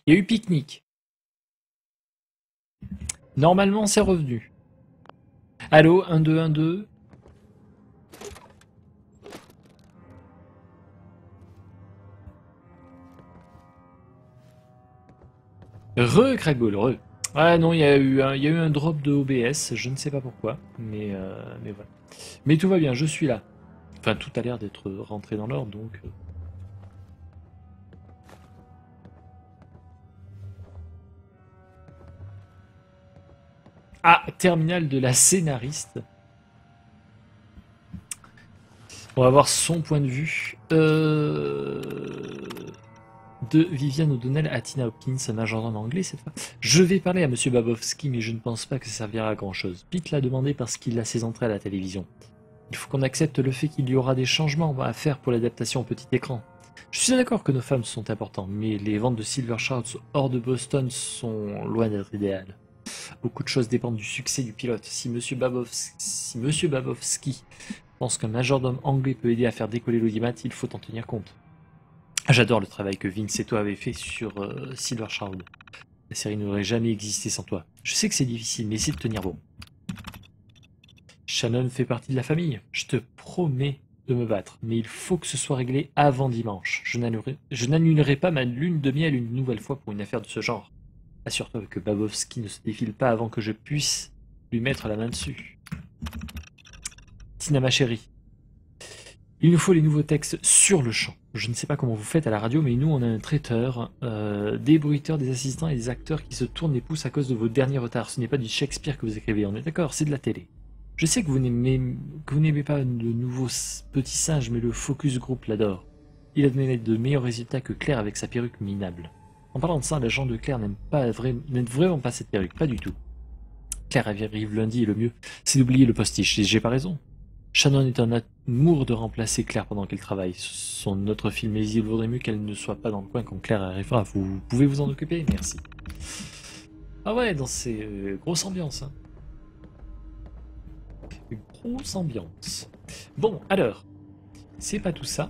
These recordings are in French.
Il y a eu pique-nique. Normalement, c'est revenu. Allô, 1, 2, 1, 2. Crackball, re. Ah non, il y a eu un drop de OBS, je ne sais pas pourquoi, mais voilà. Mais tout va bien, je suis là. Enfin, tout a l'air d'être rentré dans l'ordre, donc... Ah, terminal de la scénariste. On va voir son point de vue. De Viviane O'Donnell à Tina Hopkins, un agent en anglais cette fois. Je vais parler à Monsieur Babowski, mais je ne pense pas que ça servira à grand chose. Pete l'a demandé parce qu'il a ses entrées à la télévision. Il faut qu'on accepte le fait qu'il y aura des changements à faire pour l'adaptation au petit écran. Je suis d'accord que nos femmes sont importantes, mais les ventes de Silver Shrouds hors de Boston sont loin d'être idéales. Beaucoup de choses dépendent du succès du pilote. Si Monsieur Babowski pense qu'un majordome anglais peut aider à faire décoller l'audimat, il faut en tenir compte. J'adore le travail que Vince et toi avez fait sur Silver Shroud. La série n'aurait jamais existé sans toi. Je sais que c'est difficile, mais essaie de tenir bon. Shannon fait partie de la famille. Je te promets de me battre, mais il faut que ce soit réglé avant dimanche. Je n'annulerai pas ma lune de miel une nouvelle fois pour une affaire de ce genre. Assure-toi que Babowski ne se défile pas avant que je puisse lui mettre la main dessus. Tina, ma chérie. Il nous faut les nouveaux textes sur le champ. Je ne sais pas comment vous faites à la radio, mais nous, on a un traiteur, des bruiteurs, des assistants et des acteurs qui se tournent les pouces à cause de vos derniers retards. Ce n'est pas du Shakespeare que vous écrivez, on est d'accord, c'est de la télé. Je sais que vous n'aimez pas de nouveaux petits singes, mais le Focus Group l'adore. Il a donné de meilleurs résultats que Claire avec sa perruque minable. En parlant de ça, l'agent de Claire n'aime vraiment pas cette perruque, pas du tout. Claire arrive lundi et le mieux, c'est d'oublier le postiche. J'ai pas raison. Shannon est un amour de remplacer Claire pendant qu'elle travaille. Son autre film, mais il vaudrait mieux qu'elle ne soit pas dans le coin quand Claire arrivera. Vous pouvez vous en occuper? Merci. Ah ouais, dans ces grosses ambiances. Hein. Une grosse ambiance. Bon, alors, c'est pas tout ça.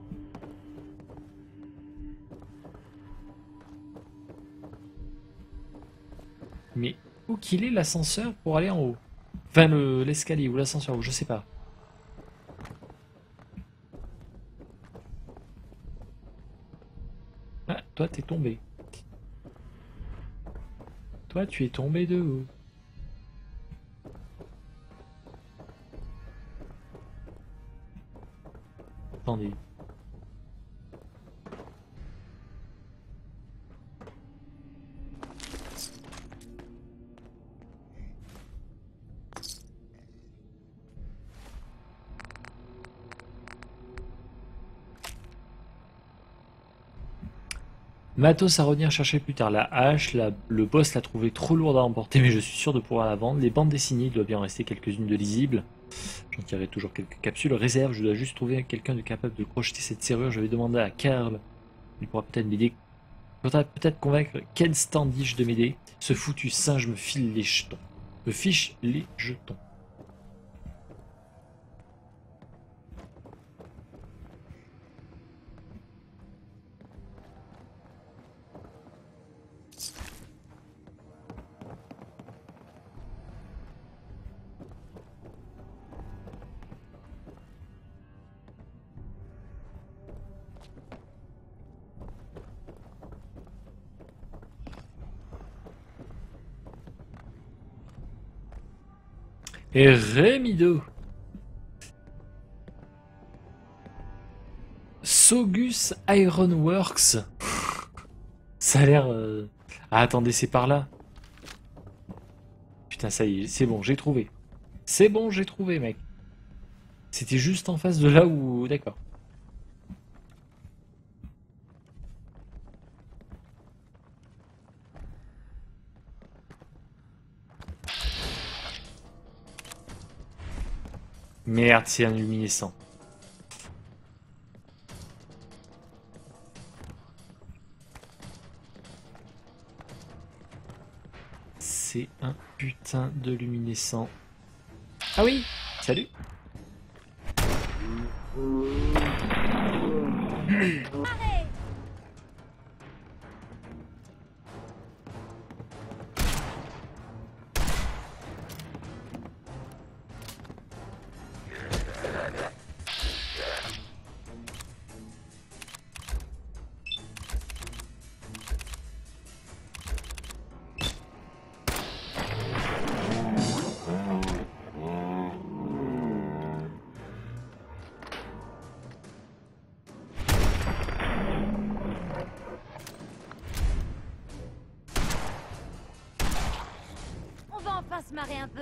Mais où qu'il est l'ascenseur pour aller en haut? Enfin, l'escalier ou l'ascenseur, je sais pas. Ah, toi, t'es tombé. Toi, tu es tombé de haut. Attendez. Matos à revenir chercher plus tard. La hache, le boss l'a trouvé trop lourde à emporter, mais je suis sûr de pouvoir la vendre. Les bandes dessinées, il doit bien en rester quelques-unes de lisibles. J'en tirerai toujours quelques capsules. Réserve, je dois juste trouver quelqu'un de capable de crocheter cette serrure. Je vais demander à Karl. Il pourra peut-être m'aider. Il faudra peut-être convaincre Ken Standish de m'aider. Ce foutu singe me file les jetons. Me fiche les jetons. Et Remido. Saugus Ironworks. Ça a l'air... Ah, attendez, c'est par là. Putain, ça y est, c'est bon, j'ai trouvé. C'est bon, j'ai trouvé, mec. C'était juste en face de là où... D'accord. Merde, c'est un luminescent. C'est un putain de luminescent. Ah oui, salut. se marrer un peu.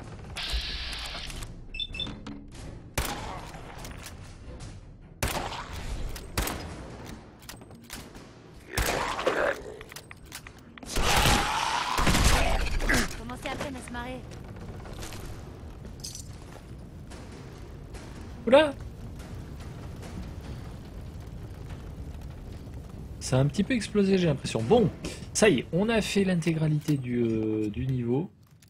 Commencez à peine à se marrer. Oula! Ça a un petit peu explosé, j'ai l'impression. Bon, ça y est, on a fait l'intégralité du niveau.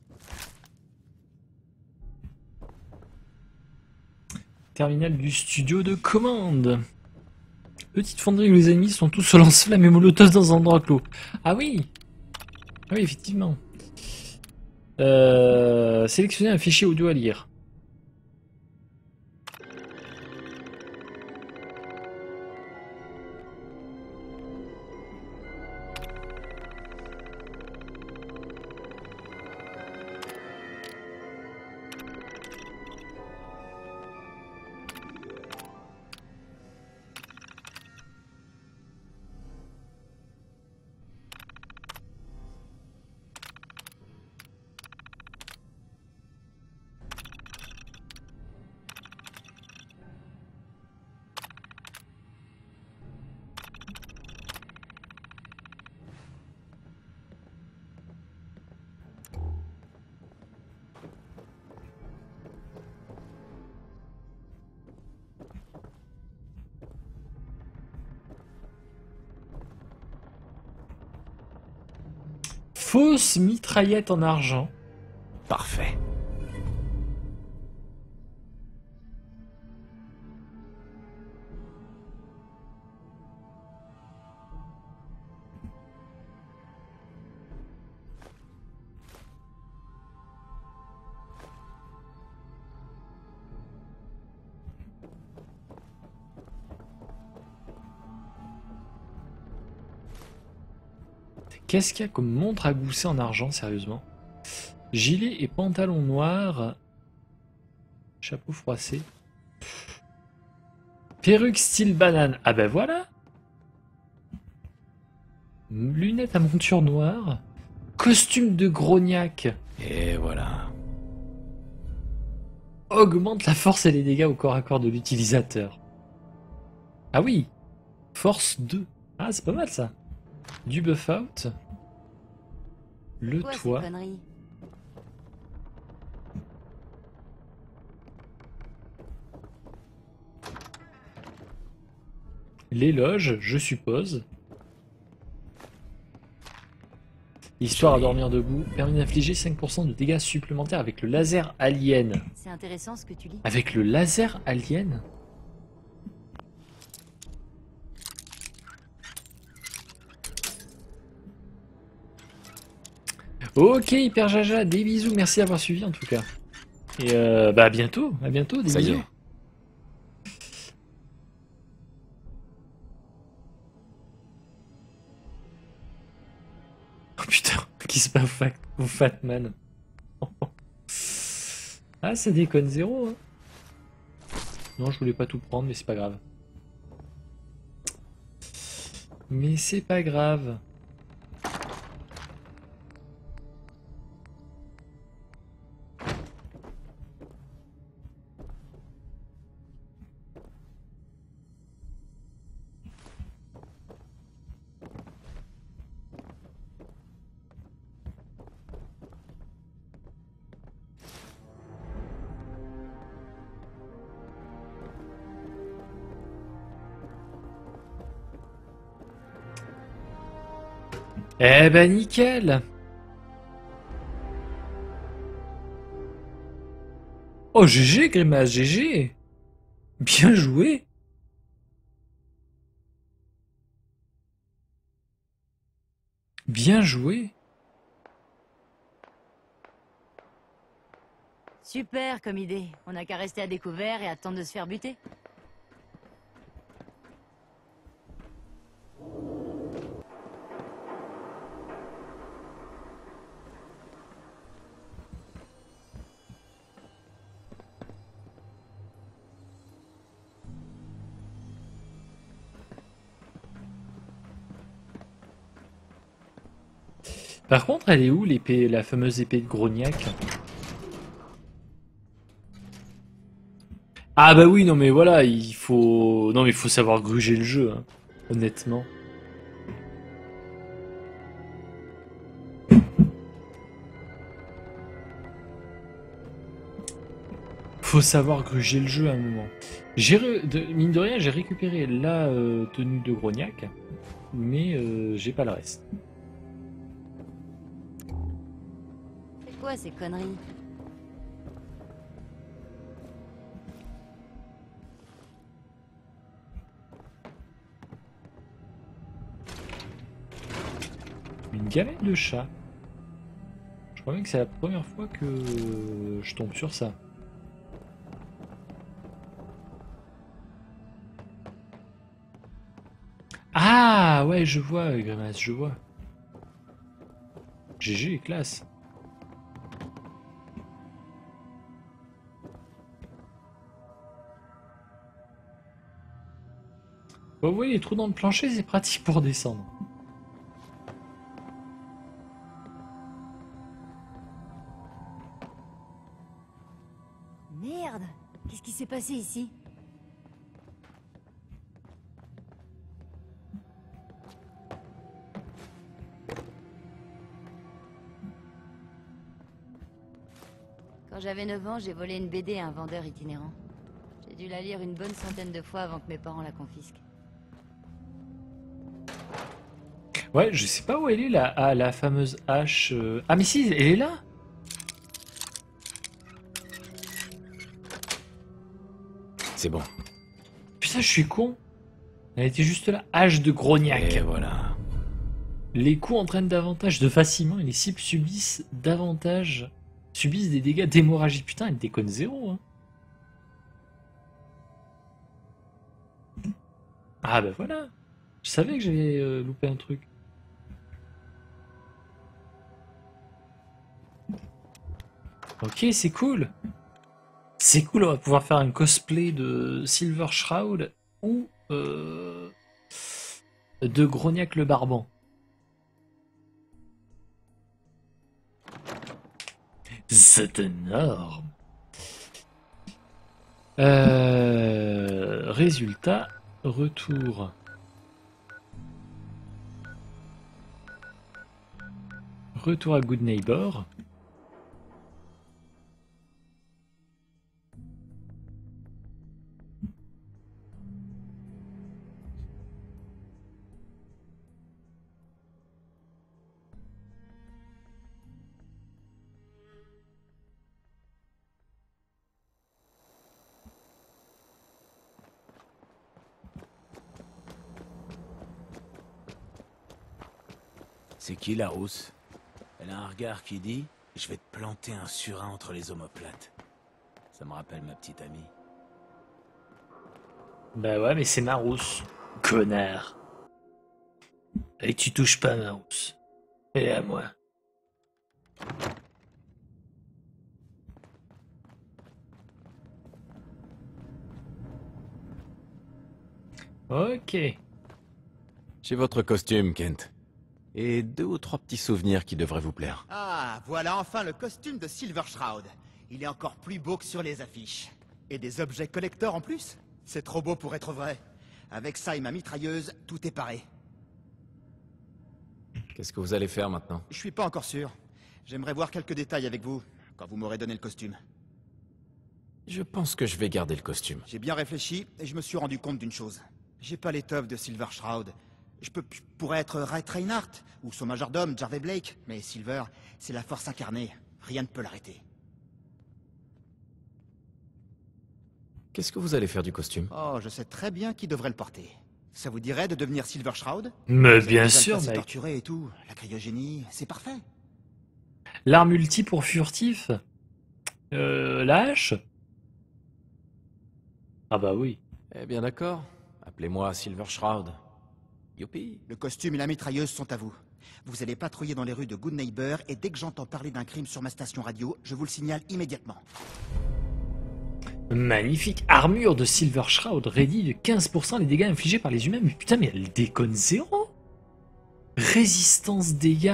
Terminal du studio de commande. Petite fonderie où les ennemis sont tous au lance-flammes et molotov dans un endroit clos. Ah oui! Ah oui, effectivement. Sélectionner un fichier audio à lire. Fausse mitraillette en argent. Parfait. Qu'est-ce qu'il y a comme montre à gousset en argent, sérieusement? Gilet et pantalon noir. Chapeau froissé. Perruque style banane. Ah ben voilà. Lunettes à monture noire. Costume de grognac. Et voilà. Augmente la force et les dégâts au corps à corps de l'utilisateur. Ah oui. Force 2. Ah, c'est pas mal ça. Du buff out. Le Quoi, ces toit. conneries? L'éloge, je suppose. Histoire à dormir debout. Permet d'infliger 5% de dégâts supplémentaires avec le laser alien. C'est intéressant ce que tu lis. Avec le laser alien? Ok, Hyper Jaja, des bisous, merci d'avoir suivi en tout cas. Et bah à bientôt, des Ça y bisous. est. Oh putain, qui se bat au Fatman. Ah, ça déconne zéro. Hein. Non, je voulais pas tout prendre, mais c'est pas grave. Mais c'est pas grave. Eh ben nickel. Oh GG Grimace, GG. Bien joué. Bien joué. Super comme idée. On n'a qu'à rester à découvert et attendre de se faire buter. Par contre, elle est où l'épée, la fameuse épée de Grognac? Ah bah oui, non mais voilà, il faut... Non mais il faut savoir gruger le jeu, hein, honnêtement. Faut savoir gruger le jeu à un moment. Mine de rien, j'ai récupéré la tenue de Grognac, mais j'ai pas le reste. C'est quoi ces conneries? Une gamelle de chat. Je crois bien que c'est la première fois que je tombe sur ça. Ah ouais, je vois, Grimace, je vois. GG, classe. Bah, vous voyez, les trous dans le plancher, c'est pratique pour descendre. Merde! Qu'est-ce qui s'est passé ici? Quand j'avais 9 ans, j'ai volé une BD à un vendeur itinérant. J'ai dû la lire une bonne centaine de fois avant que mes parents la confisquent. Ouais, je sais pas où elle est, la fameuse hache. Ah mais si, elle est là. C'est bon. Putain, je suis con. Elle était juste là. Hache de Grognac. Et voilà. Les coups entraînent davantage de vacillement et les cibles subissent des dégâts d'hémorragie. Putain, elle déconne zéro. Hein. Ah bah voilà. Je savais que j'avais loupé un truc. Ok, c'est cool. C'est cool, on va pouvoir faire un cosplay de Silver Shroud ou de Grognac le Barbant. C'est énorme. Résultat, retour. Retour à Good Neighbor. C'est qui la rousse? Elle a un regard qui dit « Je vais te planter un surin entre les omoplates ». Ça me rappelle ma petite amie. Bah ouais, mais c'est Marousse. Connard. Et tu touches pas Marousse. Elle est à moi. Ok. J'ai votre costume, Kent. Et 2 ou 3 petits souvenirs qui devraient vous plaire. Ah, voilà enfin le costume de Silver Shroud. Il est encore plus beau que sur les affiches. Et des objets collector en plus? C'est trop beau pour être vrai. Avec ça et ma mitrailleuse, tout est paré. Qu'est-ce que vous allez faire maintenant? Je suis pas encore sûr. J'aimerais voir quelques détails avec vous, quand vous m'aurez donné le costume. Je pense que je vais garder le costume. J'ai bien réfléchi et je me suis rendu compte d'une chose. J'ai pas l'étoffe de Silver Shroud. Je pourrais être Ray Reinhardt ou son majordome Jarvey Blake, mais Silver, c'est la force incarnée. Rien ne peut l'arrêter. Qu'est-ce que vous allez faire du costume? Oh, je sais très bien qui devrait le porter. Ça vous dirait de devenir Silver Shroud? Mais Vous bien êtes sûr, déjà assez mec. torturé et tout. La cryogénie, c'est parfait. L'arme multi pour furtif. La hache. Ah bah oui. Eh bien d'accord. Appelez-moi Silver Shroud. Youpi. Le costume et la mitrailleuse sont à vous. Vous allez patrouiller dans les rues de Good Neighbor et dès que j'entends parler d'un crime sur ma station radio, je vous le signale immédiatement. Magnifique armure de Silver Shroud, réduit de 15% les dégâts infligés par les humains. Mais putain, mais elle déconne zéro. Résistance dégâts.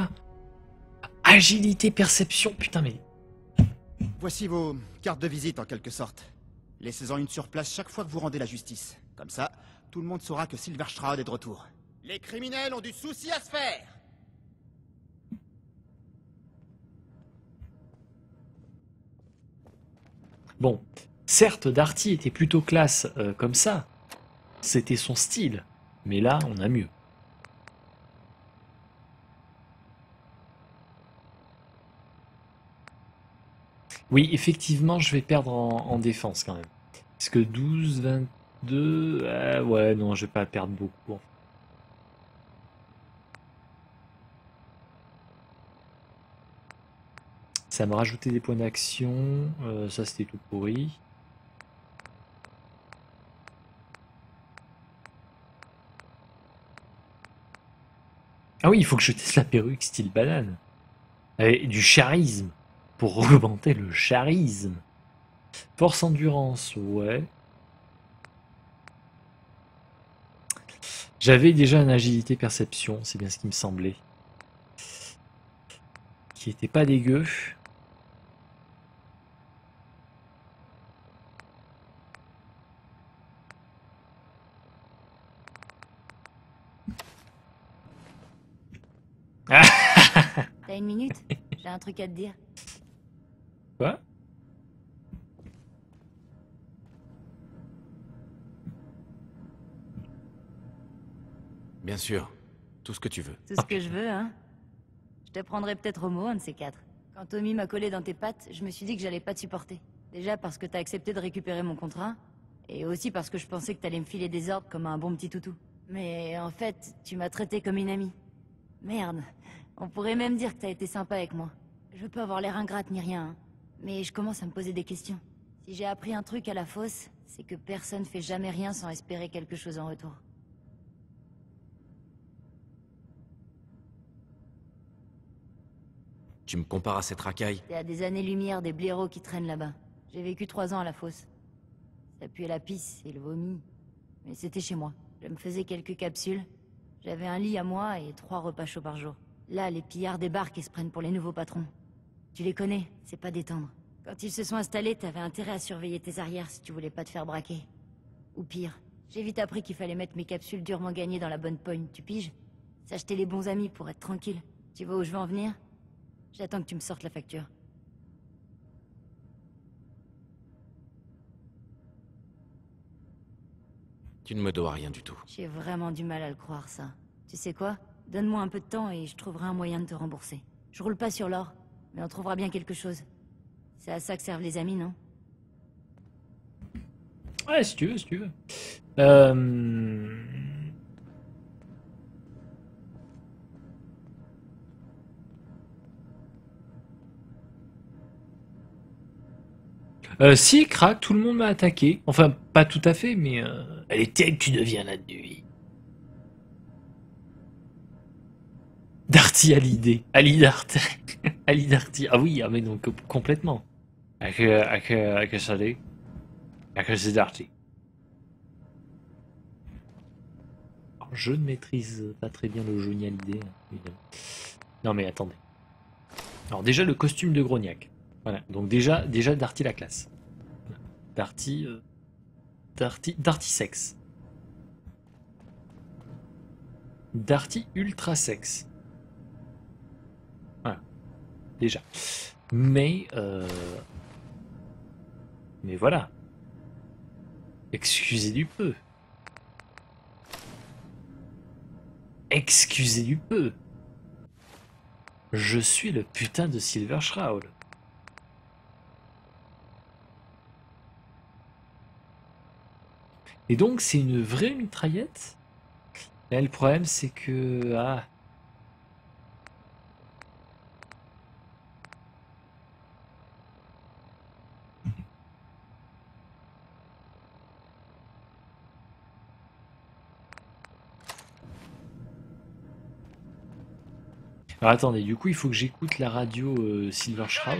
Agilité, perception. Putain, mais... Voici vos cartes de visite en quelque sorte. Laissez-en une sur place chaque fois que vous rendez la justice. Comme ça, tout le monde saura que Silver Shroud est de retour. Les criminels ont du souci à se faire! Bon, certes, Darty était plutôt classe comme ça. C'était son style. Mais là, on a mieux. Oui, effectivement, je vais perdre en défense quand même. Parce que 12, 22... ouais, non, je vais pas perdre beaucoup. Ça me rajoutait des points d'action. Ça, c'était tout pourri. Ah oui, il faut que je teste la perruque style banane. Avec du charisme. Pour augmenter le charisme. Force endurance, ouais. J'avais déjà une agilité perception, c'est bien ce qui me semblait. Qui était pas dégueu. T'as une minute? J'ai un truc à te dire. Quoi? Bien sûr. Tout ce que tu veux. Tout ce que je veux, hein. Je te prendrai peut-être au mot, un de ces quatre. Quand Tommy m'a collé dans tes pattes, je me suis dit que j'allais pas te supporter. Déjà parce que t'as accepté de récupérer mon contrat, et aussi parce que je pensais que t'allais me filer des ordres comme un bon petit toutou. Mais en fait, tu m'as traité comme une amie. Merde. On pourrait même dire que t'as été sympa avec moi. Je veux pas avoir l'air ingrate ni rien, hein. Mais je commence à me poser des questions. Si j'ai appris un truc à la fosse, c'est que personne fait jamais rien sans espérer quelque chose en retour. Tu me compares à cette racaille? T'es à des années-lumière des blaireaux qui traînent là-bas. J'ai vécu 3 ans à la fosse. Ça puait la pisse et le vomi. Mais c'était chez moi. Je me faisais quelques capsules. J'avais un lit à moi et 3 repas chauds par jour. Là, les pillards débarquent et se prennent pour les nouveaux patrons. Tu les connais, c'est pas détendre. Quand ils se sont installés, t'avais intérêt à surveiller tes arrières si tu voulais pas te faire braquer. Ou pire, j'ai vite appris qu'il fallait mettre mes capsules durement gagnées dans la bonne pogne, tu piges? S'acheter les bons amis pour être tranquille. Tu vois où je veux en venir? J'attends que tu me sortes la facture. Tu ne me dois rien du tout. J'ai vraiment du mal à le croire, ça. Tu sais quoi? Donne-moi un peu de temps et je trouverai un moyen de te rembourser. Je roule pas sur l'or, mais on trouvera bien quelque chose. C'est à ça que servent les amis, non? Ouais, si tu veux, si tu veux. Si, crack, tout le monde m'a attaqué. Enfin, pas tout à fait, mais... Elle est telle que tu deviens la nuit. Darty Hallyday. Ali Darty. Ali Darty. Ah oui, ah mais donc complètement. Avec ça dit. Avec c'est Darty. Alors, je ne maîtrise pas très bien le Johnny Hallyday, hein, évidemment. Non mais attendez. Alors déjà le costume de Grognac. Voilà, donc déjà Darty la classe. Darty sexe. Darty ultra sexe. Voilà, déjà. Mais voilà. Excusez du peu. Excusez du peu. Je suis le putain de Silver Shroud. Et donc c'est une vraie mitraillette. Et le problème c'est que... Ah. Alors attendez, du coup il faut que j'écoute la radio Silver Shroud.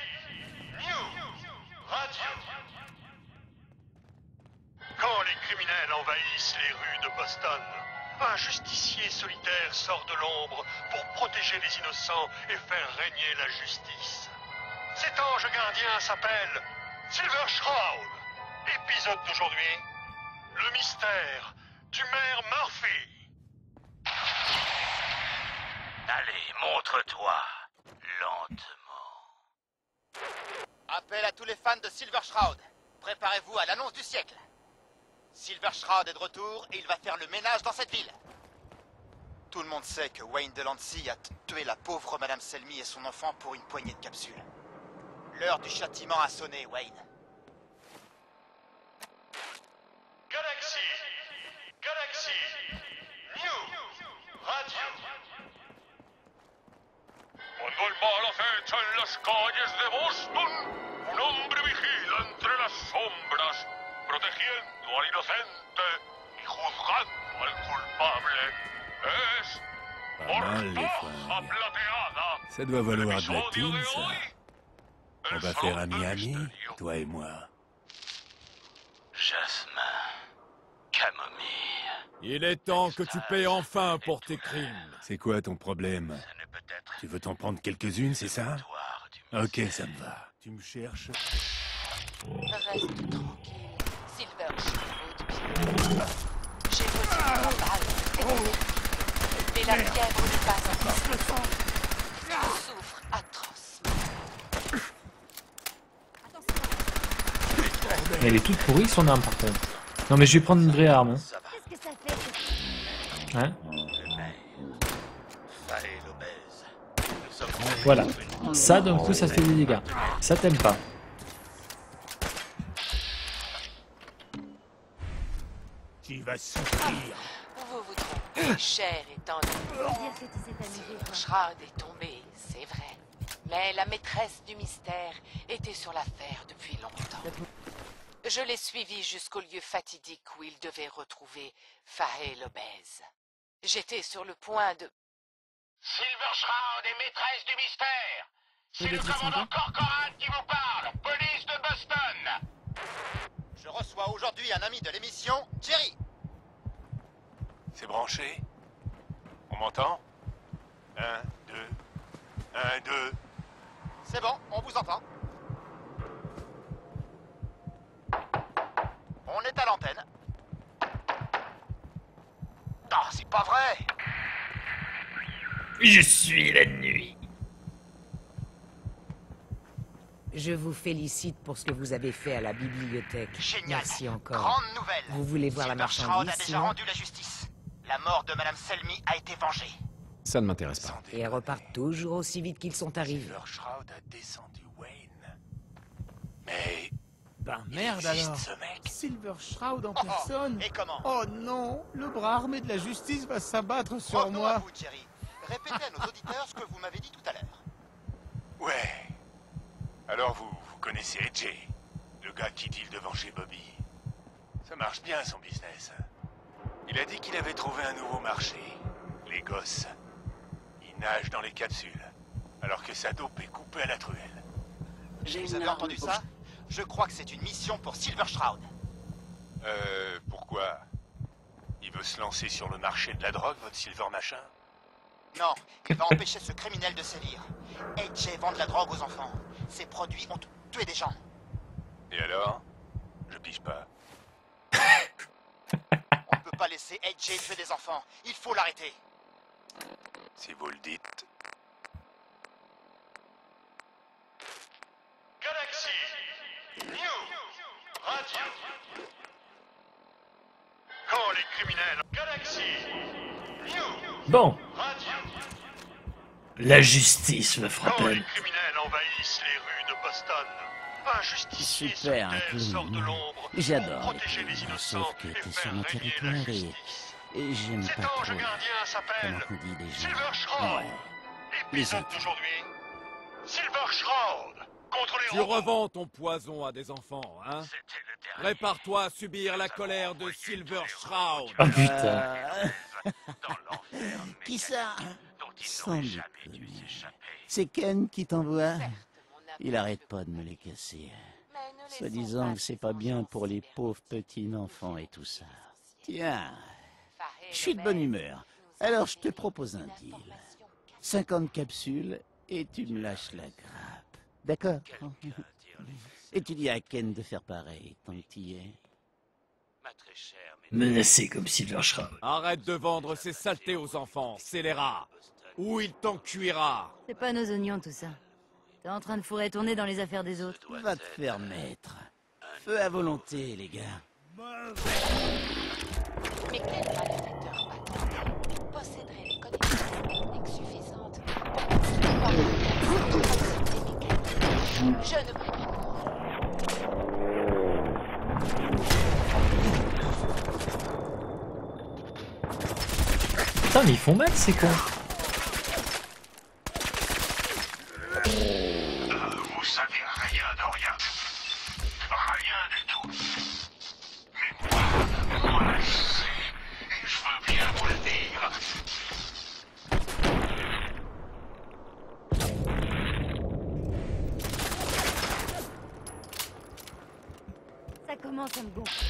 Quand les criminels envahissent les rues de Boston, un justicier solitaire sort de l'ombre pour protéger les innocents et faire régner la justice. Cet ange gardien s'appelle Silver Shroud. Épisode d'aujourd'hui, le mystère du maire Murphy. Allez, montre-toi, lentement. Appel à tous les fans de Silver Shroud. Préparez-vous à l'annonce du siècle. Silver Shroud est de retour et il va faire le ménage dans cette ville. Tout le monde sait que Wayne Delancey a tué la pauvre Madame Selmy et son enfant pour une poignée de capsules. L'heure du châtiment a sonné, Wayne. Galaxy, New, Radio. Cuando el mal acecha en las calles de Boston, un hombre vigila entre las sombras, protegiendo al inocente y juzgando al culpable. Es Pas mal, les Portaja fringues. Plateada. Ça doit valoir de la Episodio thune, de ça. hoy, On el va faire Salón del ami-ami, Misterio. toi et moi. Jasmin, camomille. Il est temps que tu payes enfin pour tes crimes. C'est quoi ton problème? Ce n'est peut-être Tu veux t'en prendre quelques-unes, c'est ça? victoire du Ok, mystère. ça me va. Tu me cherches? Reste tranquille, Silver Shroud. J'ai reçu une balle. Mais la fièvre n'est pas encore. Tu souffres atrocement. Elle est toute pourrie son arme par contre. Non mais je vais prendre une vraie arme. Qu'est-ce que ça fait? Hein. Faé l'obèse. Nous sommes Voilà. Ça d'un coup ça fait des dégâts. Ça t'aime pas. Tu vas souffrir. Vous vous trompez, chair étendue. Faut dire que tu sais t'amuser, toi. Shroud est tombé, c'est vrai. Mais la maîtresse du mystère était sur l'affaire depuis longtemps. Je l'ai suivi jusqu'au lieu fatidique où il devait retrouver Faé l'obèse. J'étais sur le point de... Silver Shroud est maîtresse du mystère. C'est le commandant Corcoran qui vous parle. Police de Boston. Je reçois aujourd'hui un ami de l'émission, Jerry. C'est branché? On m'entend? 1, 2, 1, 2. C'est bon, on vous entend. On est à l'antenne. Non, c'est pas vrai. Je suis la nuit. Je vous félicite pour ce que vous avez fait à la bibliothèque. Génial. Merci encore. Grande nouvelle. Vous voulez voir la Silver Shroud a marchandise, déjà sinon rendu la justice. La mort de Madame Selmy a été vengée. Ça ne m'intéresse pas. Et elles repartent toujours aussi vite qu'ils sont arrivés. Silver Shroud a descendu Wayne. Mais Ben il merde existe alors. ce mec. Silver Shroud en Oh, personne. et comment? Oh non, le bras armé de la justice va s'abattre sur Revenons à moi. vous, Jerry. Répétez à nos auditeurs ce que vous m'avez dit tout à l'heure. Ouais. Alors vous connaissez AJ, le gars qui deal devant chez Bobby. Ça marche bien son business. Il a dit qu'il avait trouvé un nouveau marché. Les gosses. Ils nagent dans les capsules, alors que sa dope est coupée à la truelle. Vous avez entendu ça? Je crois que c'est une mission pour Silver Shroud. Pourquoi? Il veut se lancer sur le marché de la drogue, votre Silver Machin? Non, il va empêcher ce criminel de sévir. AJ vend de la drogue aux enfants. Ses produits ont tué des gens. Et alors? Je pige pas. On ne peut pas laisser AJ tuer des enfants. Il faut l'arrêter. Si vous le dites. Galaxy, New, Radio. Quand les criminels... Galaxy, New, Bon, Radio. la justice me Quand les frappelle. criminels envahissent les rues de Boston, un justicier Super, un solitaire clown. sort de l'ombre J'adore pour les protéger les clowns, innocents sauf que et t'es faire sur mon régner territoire la et justice. j'aime Cet pas ange trop. gardien s'appelle Comment on dit déjà? Silver Shroud. Ouais. Épisode autres. d'aujourd'hui, Silver Shroud contre les Tu robots. revends ton poison à des enfants, hein? C'était le dernier. Prépare-toi à subir la colère de Silver Shroud. Oh putain. Dans l'enfer Qui ça? dont il Sans n'aurait jamais dû déconner. s'échapper. C'est Ken qui t'envoie? Certes, mon Il appel arrête de pas de me les casser. Mais ne laissons Soi-disant que c'est ces pas bien enfants pour les si pauvres perdus. petits enfants et tout ça. Sorciers. Tiens, Faé je suis de bonne l'obèse humeur. nous a Alors je te révélé propose un une deal. information cachée. 50 capsules et tu me lâches la grappe. D'accord? Quelqu'un dira le Et tu dis à Ken de faire pareil, tant que t'y es. Ma très chère, Menacé comme Silver Shroud. Arrête de vendre ces saletés aux enfants, scélérat. Ou il t'en cuira. C'est pas nos oignons, tout ça. T'es en train de fourrer tourner dans les affaires des autres. Va te faire mettre. Feu à volonté, les gars. Mais quel malfaiteur bâtard posséderait les connexions techniques suffisantes pour je ne peux pas croire. Putain, mais ils font mal, ces cons. Vous savez rien de rien. Rien du tout. Mais moi je sais. Et je veux bien vous le dire. Ça commence à me gonfler.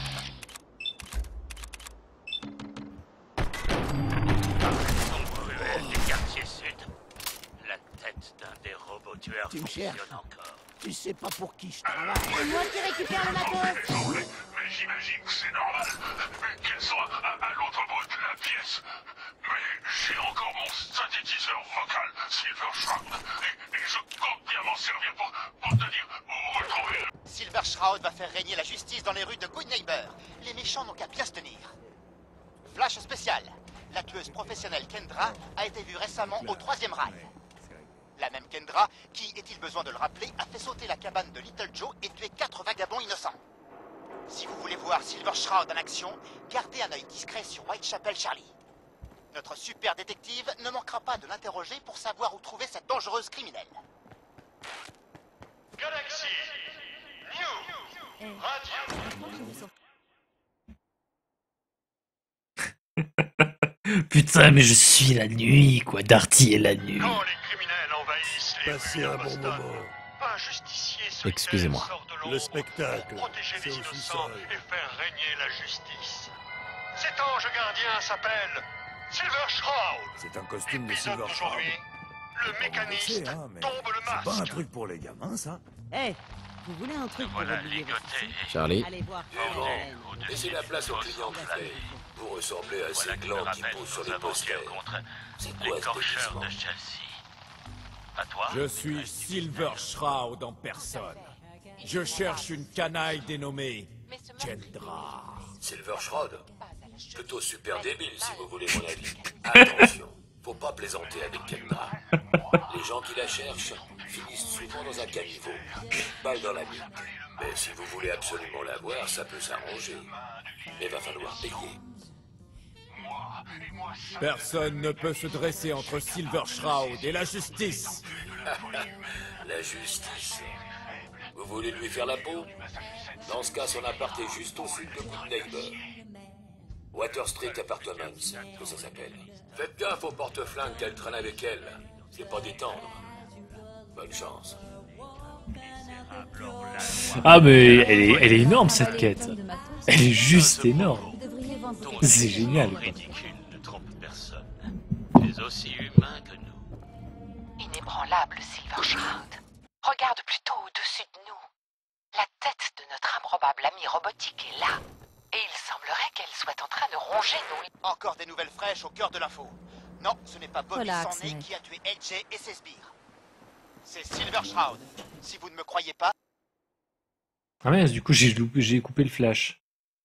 Ruelle du quartier sud. La tête d'un des robots tueurs Tu me cherches? fonctionne encore. Tu sais pas pour qui je travaille. C'est moi qui récupère le matos. Mais j'imagine que c'est normal qu'elle soit à l'autre bout de la pièce. Mais j'ai encore mon synthétiseur vocal, Silver Shroud, et je compte bien m'en servir pour te dire où retrouver. Silver Shroud va faire régner la justice dans les rues de Good Neighbor. Les méchants n'ont qu'à bien se tenir. Flash spécial. La tueuse professionnelle Kendra a été vue récemment au 3e rail. La même Kendra, qui, est-il besoin de le rappeler, a fait sauter la cabane de Little Joe et tué 4 vagabonds innocents. Si vous voulez voir Silver Shroud en action, gardez un œil discret sur Whitechapel Charlie. Notre super détective ne manquera pas de l'interroger pour savoir où trouver cette dangereuse criminelle. Galaxy New Radio. Putain, mais je suis la nuit, quoi. Darty est la nuit. Quand les criminels envahissent les Passez rues un de bon Boston, moment. un justicier solitaire Excusez-moi. sort de l'ombre Le spectacle, pour protéger c'est les au innocents sous-sol. et faire régner la justice. Cet ange gardien s'appelle Silver Shroud. C'est un costume de Épisode Silver Shroud. d'aujourd'hui, le mécaniste mais tombe le c'est pas un masque. truc pour les gamins, ça. Eh, vous voulez un truc pour Voilà oublier votre ligoté. souci? Charlie, Allez voir. Laissez la place aux clients privés. Vous ressemblez à ces glands qui poussent sur les posters. C'est quoi ce déguisement? de Chelsea. À toi. Je suis Silver Shroud en personne. Je cherche une canaille dénommée Mais ce Kendra. Silver Shroud? Plutôt super débile, si vous voulez mon avis. Attention, faut pas plaisanter avec Kendra. Les gens qui la cherchent finissent souvent dans un caniveau, balle dans la nuque. Mais si vous voulez absolument la voir, ça peut s'arranger. Mais va falloir payer. Personne ne peut se dresser entre Silver Shroud et la justice. La justice. Vous voulez lui faire la peau? Dans ce cas, son appart est juste au sud de Good Neighbor. Water Street Apartments, que ça s'appelle. Faites gaffe au porte-flingue qu'elle traîne avec elle. C'est pas détendre. Bonne chance. Ah, mais elle est énorme, cette quête. Elle est juste énorme. Vous devriez vendre quelque C'est génial, quoi. Ridicule ne trompe personne. Tu es aussi humain que nous. Inébranlable Silver Shroud. Regarde plutôt au-dessus de nous. La tête de notre improbable ami robotique est là. Et il semblerait qu'elle soit en train de ronger nos... Encore des nouvelles fraîches au cœur de l'info. Non, ce n'est pas Bobby Relax, Sanley mec. qui a tué AJ et ses sbires. C'est Silver Shroud. Si vous ne me croyez pas, Ah mince, du coup, j'ai coupé le flash.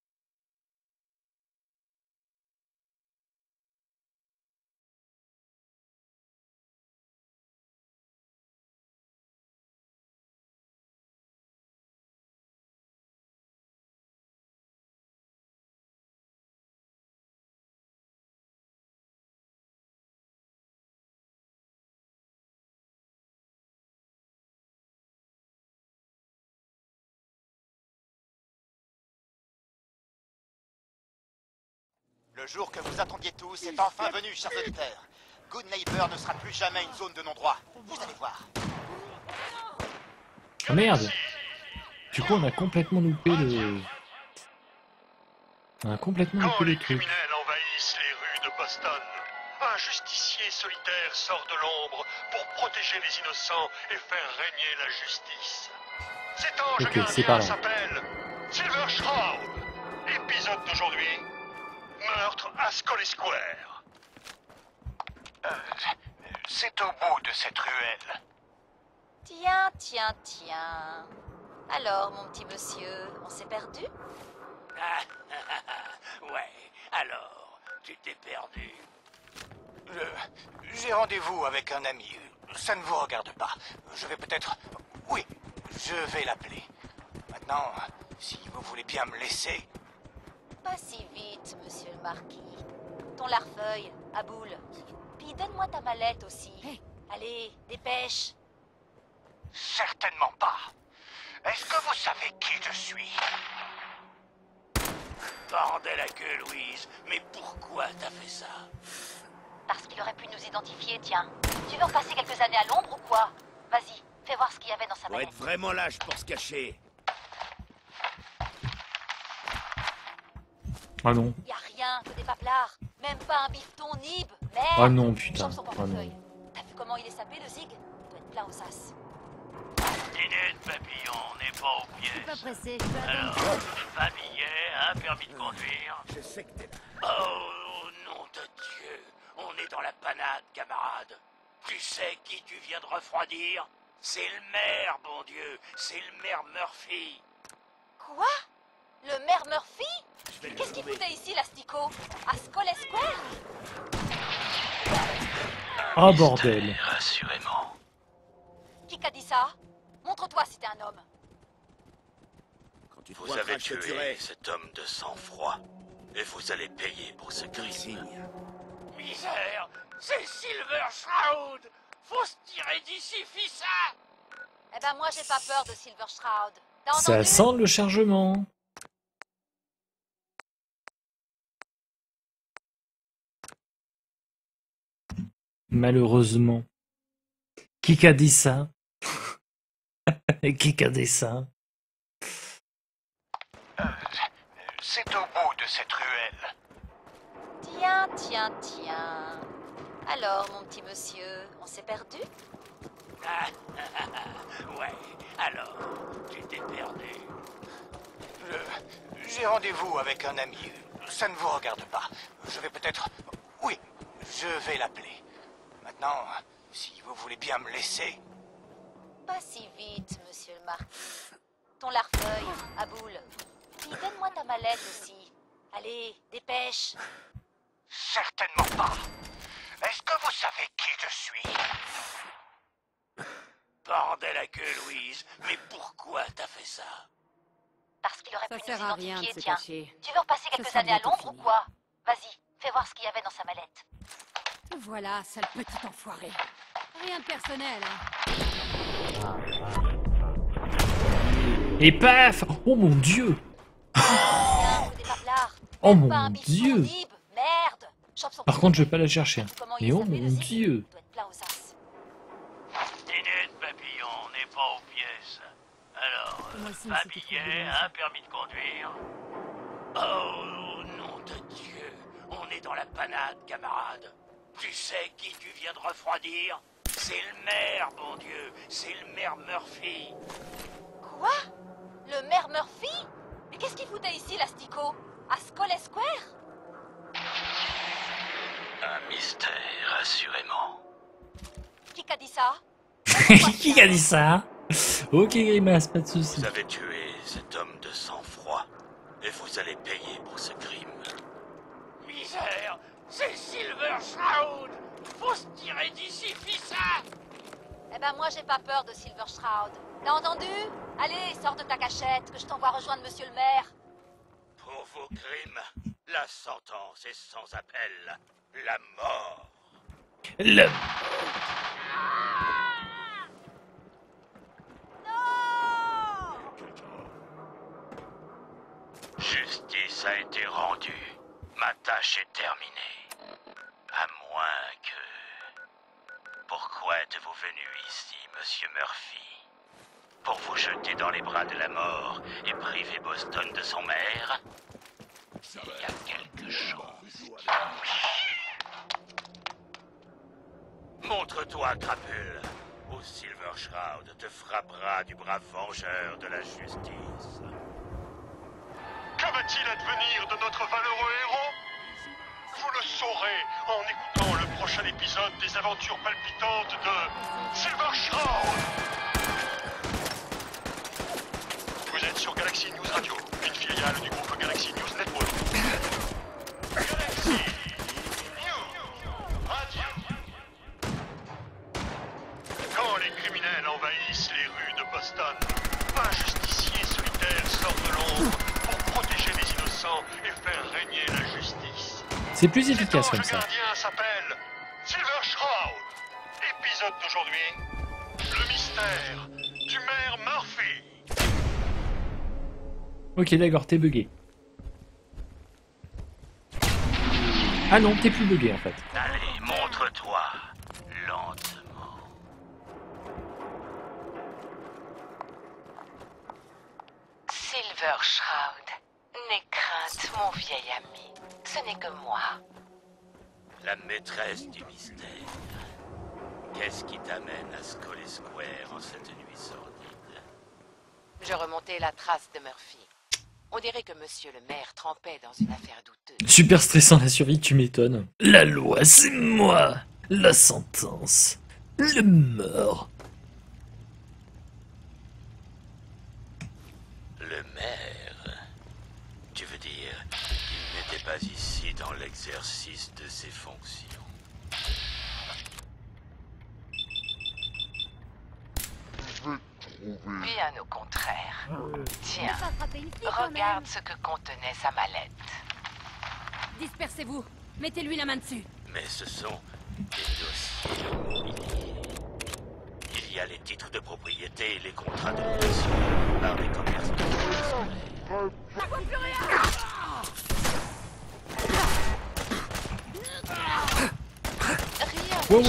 le jour que vous attendiez tous est enfin venu, chers auditeurs. Good Neighbor ne sera plus jamais une zone de non-droit. Vous allez voir. Ah merde. Du coup, on a complètement loupé le... On a complètement Quand loupé les le truc. criminels envahissent les rues de Boston, un justicier solitaire sort de l'ombre pour protéger les innocents et faire régner la justice. Cet ange Ok, c'est par gardien là. s'appelle Silver Shroud. Épisode d'aujourd'hui, meurtre à Scully Square. C'est au bout de cette ruelle. Tiens, tiens, tiens. Alors, mon petit monsieur, on s'est perdu? Ouais, alors, tu t'es perdu. J'ai rendez-vous avec un ami. Ça ne vous regarde pas. Je vais peut-être... Oui, je vais l'appeler. Maintenant, si vous voulez bien me laisser... Pas si vite, monsieur le marquis. Ton larfeuille, à boule. Puis donne-moi ta mallette aussi. Allez, dépêche. Certainement pas. Est-ce que vous savez qui je suis? Bordel la queue, Louise. Mais pourquoi t'as fait ça? Parce qu'il aurait pu nous identifier, tiens. Tu veux repasser quelques années à l'ombre ou quoi? Vas-y, fais voir ce qu'il y avait dans sa Faut mallette. être vraiment lâche pour se cacher. Ah non. Y a rien que des paplards. Même pas un bifton nib. Merde. Ah non, putain. Chope son Ah portefeuille. non. T'as vu comment il est sapé, le zig? Il doit être plein aux as. Dîner de papillon, on n'est pas au pied. Pas pressé, je peux Alors, attendre. un billet, un permis de conduire. Je sais que t'es là. Oh, nom de Dieu. On est dans la panade, camarade. Tu sais qui tu viens de refroidir? C'est le maire, bon Dieu. C'est le maire Murphy. Quoi? Le maire Murphy? Qu'est-ce qu'il foutait ici, l'astico? À Scully Square? Ah bordel. Rassurément. Qui t'a dit ça? Montre-toi si t'es un homme. Quand tu te Vous pointeras, avez je te tué tuerai. cet homme de sang-froid. Et vous allez payer pour ce crime. Signe. Misère, c'est Silver Shroud. Faut se tirer d'ici, fissa. Eh ben moi j'ai pas peur de Silver Shroud. T'as Ça entendu? sent le chargement. Malheureusement. Qui a dit ça? Qui a dit ça? C'est au bout de cette ruelle. Tiens, tiens, tiens. Alors, mon petit monsieur, on s'est perdu? Ouais, alors, tu t'es perdu. J'ai rendez-vous avec un ami. Ça ne vous regarde pas. Je vais peut-être... Oui, je vais l'appeler. Maintenant, si vous voulez bien me laisser... Pas si vite, monsieur le marquis. Ton larfeuille, à boule. Puis donne-moi ta mallette aussi. Allez, dépêche. Certainement pas. Est-ce que vous savez qui je suis? Bordel la queue, Louise. Mais pourquoi t'as fait ça? Parce qu'il aurait Ça pu sert nous à rien de identifier, se tiens. cacher. Tu veux repasser Ce quelques sera années à bientôt l'ombre ou fini. quoi? Vas-y, fais voir ce qu'il y avait dans sa mallette. Voilà, sale petit enfoiré. Rien de personnel, hein. Et paf! Oh mon dieu! Rien que des paplards. Oh Même mon pas un bifton dieu! nib. Merde. Chope son Par contre, je vais pas la chercher. Comment il Mais est oh sapé, le mon zig? dieu! Il doit être plein aux as. Dîner de papillon, on n'est pas aux pièces. Alors, Moi aussi, un c'était trop billet, dommage. un permis de conduire. Oh, nom de Dieu. On est dans la panade, camarade. Tu sais qui tu viens de refroidir? C'est le maire, bon Dieu. C'est le maire Murphy. Quoi? Le maire Murphy? Mais qu'est-ce qu'il foutait ici, l'astico? À Scully Square? Un mystère, assurément. Qui t'a dit ça? Qui a dit ça? Ok, Grimace, pas de soucis. Vous avez tué cet homme de sang-froid. Et vous allez payer pour ce crime. Misère, c'est Silver Shroud. Faut se tirer d'ici, fissa. Eh ben moi j'ai pas peur de Silver Shroud. T'as entendu? Allez, sors de ta cachette, que je t'envoie rejoindre monsieur le maire. Pour vos crimes, la sentence est sans appel. La mort. Le... Justice a été rendue. Ma tâche est terminée. À moins que... Pourquoi êtes-vous venu ici, monsieur Murphy? Pour vous jeter dans les bras de la mort et priver Boston de son maire? Il y a quelque chose. Montre-toi, crapule. ou Silver Shroud te frappera du brave vengeur de la justice. Que va-t-il advenir de notre valeureux héros? Vous le saurez en écoutant le prochain épisode des aventures palpitantes de Silver Shroud. Vous êtes sur Galaxy News Radio, une filiale du groupe Galaxy News Network. Galaxy News Radio. Quand les criminels envahissent les rues de Boston, un justicier solitaire sort de l'ombre pour protéger les innocents et faire régner la justice. C'est plus efficace comme Cet ça. ange gardien s'appelle Silver Shroud. Épisode d'aujourd'hui, le mystère du maire Murphy. Ok, d'accord, t'es bugué. Ah non, t'es plus bugué en fait. Allez, montre-toi, lentement. Silver Shroud, n'aie crainte, mon vieil ami. Ce n'est que moi. La maîtresse du mystère. Qu'est-ce qui t'amène à Scully Square en cette nuit sordide? Je remontais la trace de Murphy. On dirait que monsieur le maire trempait dans une affaire douteuse. Super stressant la survie, tu m'étonnes. La loi, c'est moi. La sentence, le mort. Le maire? Tu veux dire qu'il n'était pas ici dans l'exercice de ses fonctions? Bien au contraire. Tiens, regarde ce que contenait sa mallette. Dispersez-vous. Mettez-lui la main dessus. Mais ce sont des dossiers immobiliers. Il y a les titres de propriété et les contrats de location par des commerçants. Je vois plus rien. Wow, wow,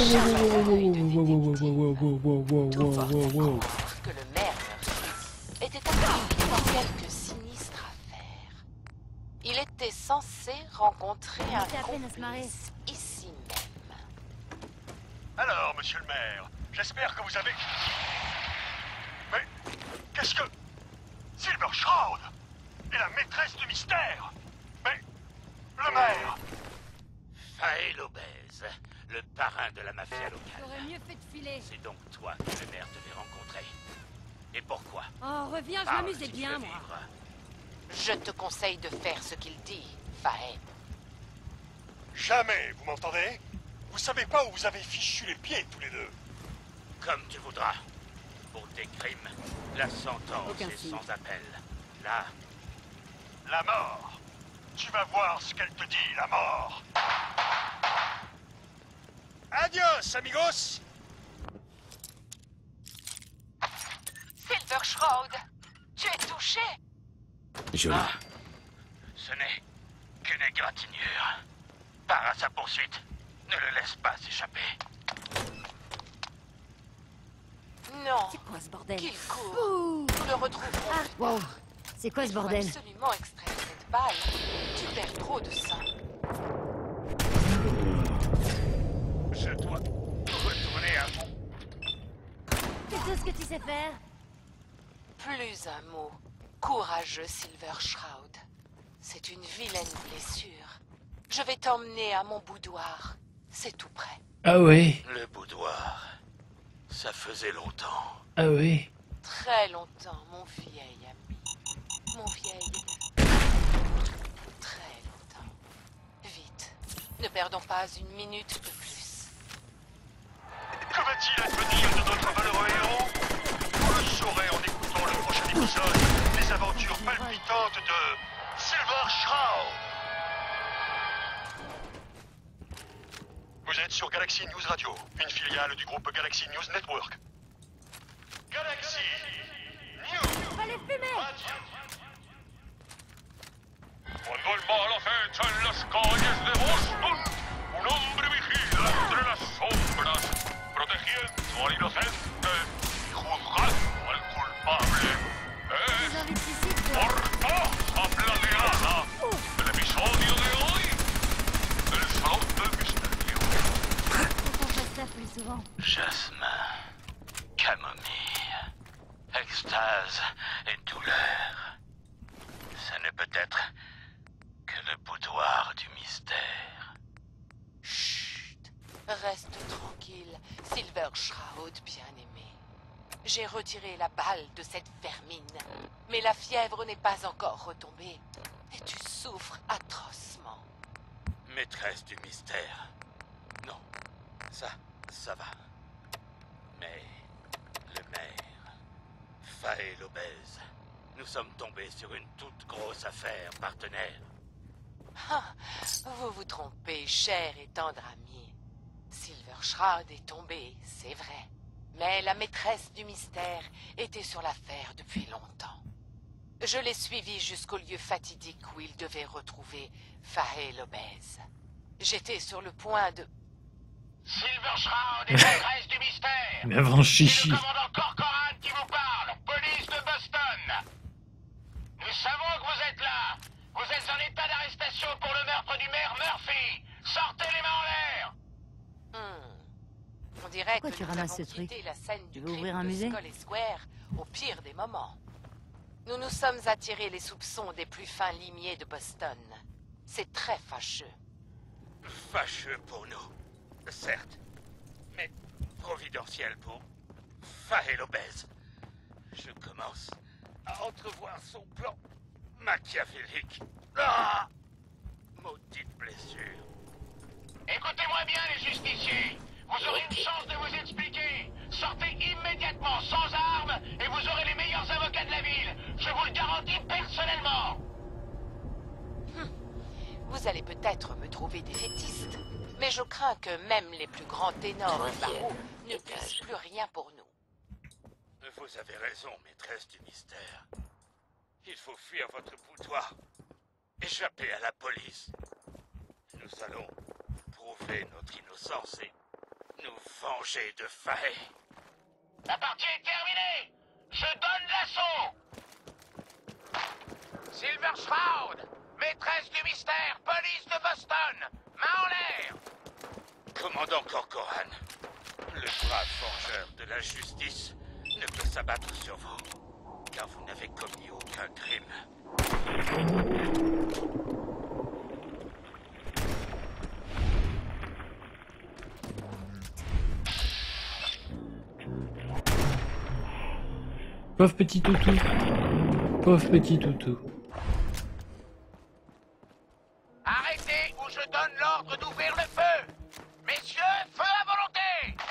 wow. Que le maire Murphy était impliqué dans quelques sinistres affaires. Il était censé rencontrer un complice ici même. Alors, monsieur le maire, j'espère que vous avez... Mais qu'est-ce que... Silver Shroud est la maîtresse du mystère. Mais le maire... Faye l'obèse, le parrain de la mafia locale. J'aurais mieux fait de filer. C'est donc toi que le maire devait rencontrer. Et pourquoi? Oh, reviens, je Parle m'amusais si tu bien, veux moi. vivre. Je te conseille de faire ce qu'il dit, Faye. Jamais, vous m'entendez? Vous savez pas où vous avez fichu les pieds tous les deux. Comme tu voudras. Pour tes crimes, la sentence Aucun est signe. sans appel. Là, La mort. Tu vas voir ce qu'elle te dit, la mort. Adios, amigos. Silver Shroud, tu es touché? Joli. ce n'est qu'une égratignure. Pars à sa poursuite. Ne le laisse pas s'échapper. Non. C'est quoi ce bordel? Qu'il court. Nous le retrouverons. Ah, wow. C'est quoi ce bordel? Il faut absolument extraire cette balle. Tu perds trop de sang. Je dois retourner à mon... C'est tout ce que tu sais faire? Plus un mot. Courageux Silver Shroud. C'est une vilaine blessure. Je vais t'emmener à mon boudoir. C'est tout près. Ah ouais. Le boudoir. Ça faisait longtemps. Ah ouais. Très longtemps, mon vieil ami. Mon vieil... Très longtemps. Vite. Ne perdons pas une minute de plus. Que va-t-il advenir de notre malheureux héros? Vous le saurez en écoutant le prochain épisode des aventures palpitantes de Silver Shroud. Vous êtes sur Galaxy News Radio, une filiale du groupe Galaxy News Network. Galaxy News Allez, fumer! Radio. Cuando el mal acecha en las calles de Boston, un hombre vigila entre las sombras, protegiendo al inocente y juzgando al culpable. Es Mortaja Plateada, el episodio de hoy, el Salón del Misterio. Faut qu'on fasse ça plus souvent. Jasmin. Camomille, extase et douleur. Ça ne peut être que le boudoir du mystère. Chut. Reste tranquille, Silver Shroud bien-aimé. J'ai retiré la balle de cette vermine, mais la fièvre n'est pas encore retombée, et tu souffres atrocement. Maîtresse du mystère. Non, ça va. Mais le maire, Faé l'obèse, nous sommes tombés sur une toute grosse affaire, partenaire. Ah, vous vous trompez, cher et tendre ami. Silver Shroud est tombé, c'est vrai. Mais la maîtresse du mystère était sur l'affaire depuis longtemps. Je l'ai suivi jusqu'au lieu fatidique où il devait retrouver Faé l'obèse. J'étais sur le point de... Silver Shroud est maîtresse du mystère. Mais avant chichi. C'est le commandant Corcoran qui vous parle, police de Boston. Nous savons que vous êtes là. Vous êtes en état d'arrestation pour le meurtre du maire Murphy. Sortez les mains en l'air. On dirait Pourquoi que tu nous ramasses avons ce truc? quitté la scène du Tu veux crime ouvrir un de musée? Skull et Square au pire des moments. Nous nous sommes attirés les soupçons des plus fins limiers de Boston. C'est très fâcheux. Fâcheux pour nous, certes, mais providentiel pour Faé l'obèse. Je commence à entrevoir son plan machiavélique. Ah! Maudite blessure. Écoutez-moi bien, les justiciers. Vous aurez une chance de vous expliquer. Sortez immédiatement, sans armes, et vous aurez les meilleurs avocats de la ville. Je vous le garantis personnellement. Vous allez peut-être me trouver défaitiste, mais je crains que même les plus grands ténors du barreau ne puissent plus rien pour nous. Vous avez raison, maîtresse du mystère. Il faut fuir votre boudoir. Échapper à la police. Nous allons prouver notre innocence et nous venger de Faé. La partie est terminée. Je donne l'assaut. Silver Shroud, maîtresse du mystère, police de Boston, main en l'air. Commandant Corcoran, le brave vengeur de la justice ne peut s'abattre sur vous, car vous n'avez commis aucun crime. Pauvre petit toutou. Pauvre petit toutou. Arrêtez ou je donne l'ordre d'ouvrir le feu. Messieurs, feu à volonté.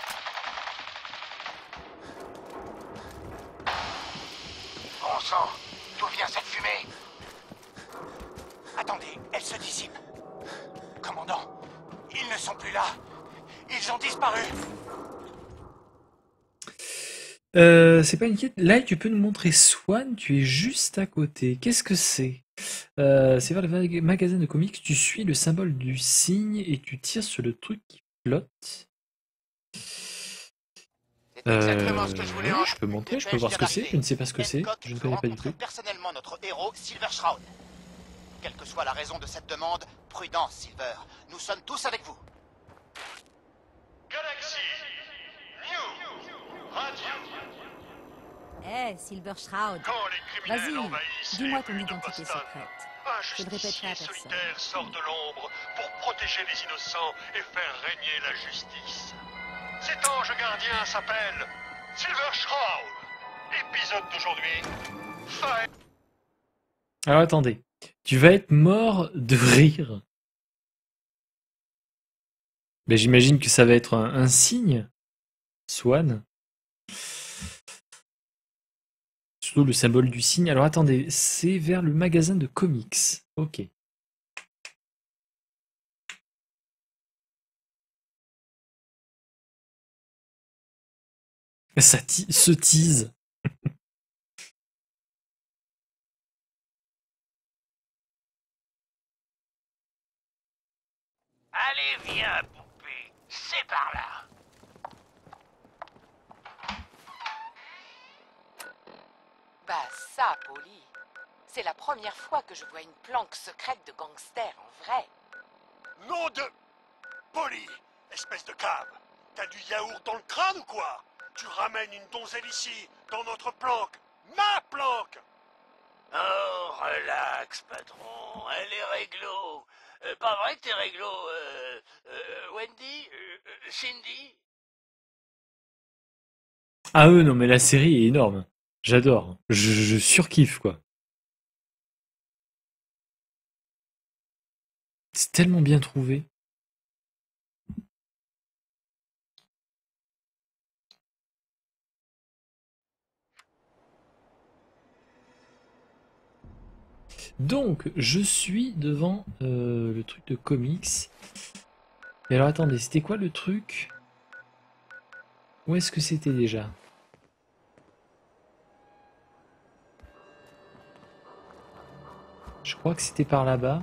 Bon sang, d'où vient cette fumée? Attendez, elle se dissipe. Commandant, ils ne sont plus là. Ils ont disparu. C'est pas inquiète. Là, tu peux nous montrer Swan, tu es juste à côté. Qu'est-ce que c'est? C'est vers le magasin de comics, tu suis le symbole du cygne et tu tires sur le truc qui flotte. exactement ce que je voulais en- Je peux montrer, je peux Dépêche voir ce que c'est, d'arriver. je ne sais pas ce que c'est, Hancock je ne veut connais pas du rencontrer tout. personnellement notre héros, Silver Shroud. Quelle que soit la raison de cette demande, prudence, Silver. Nous sommes tous avec vous. Galaxy, New, Radio. Eh, Silver Shroud. Quand les criminels Vas-y, envahissent dis-moi les ton rues de identité Boston, secrète. un Je ne répéterai à justicier personne. solitaire sort de l'ombre pour protéger les innocents et faire régner la justice. Cet ange gardien s'appelle Silver Shroud. Épisode d'aujourd'hui. Faé. Alors attendez, tu vas être mort de rire. Mais j'imagine que ça va être un signe, Swan. Surtout le symbole du cygne. Alors attendez, c'est vers le magasin de comics. Ok. Ça se tease. Allez, viens, poupée. C'est par là. Bah ça, Polly, c'est la première fois que je vois une planque secrète de gangster en vrai. Nom de... Polly, espèce de cave. T'as du yaourt dans le crâne ou quoi? Tu ramènes une donzelle ici, dans notre planque. Ma planque! Oh, relax, patron. Elle est réglo. Pas vrai que t'es réglo, Wendy? Cindy? Ah non, mais la série est énorme. J'adore. Je surkiffe, quoi. C'est tellement bien trouvé. Donc, je suis devant le truc de comics. Et alors, attendez, c'était quoi le truc? Où est-ce que c'était déjà? Je crois que c'était par là-bas.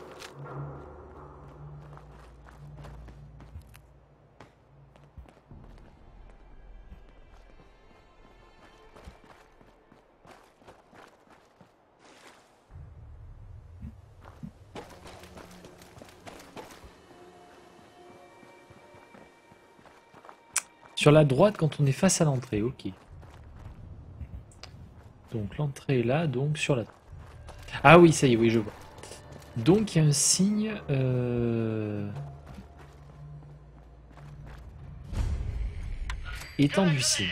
Sur la droite quand on est face à l'entrée, ok. Donc l'entrée est là, donc sur la... Ah oui, ça y est, oui, je vois. Donc il y a un signe... Étang du signe.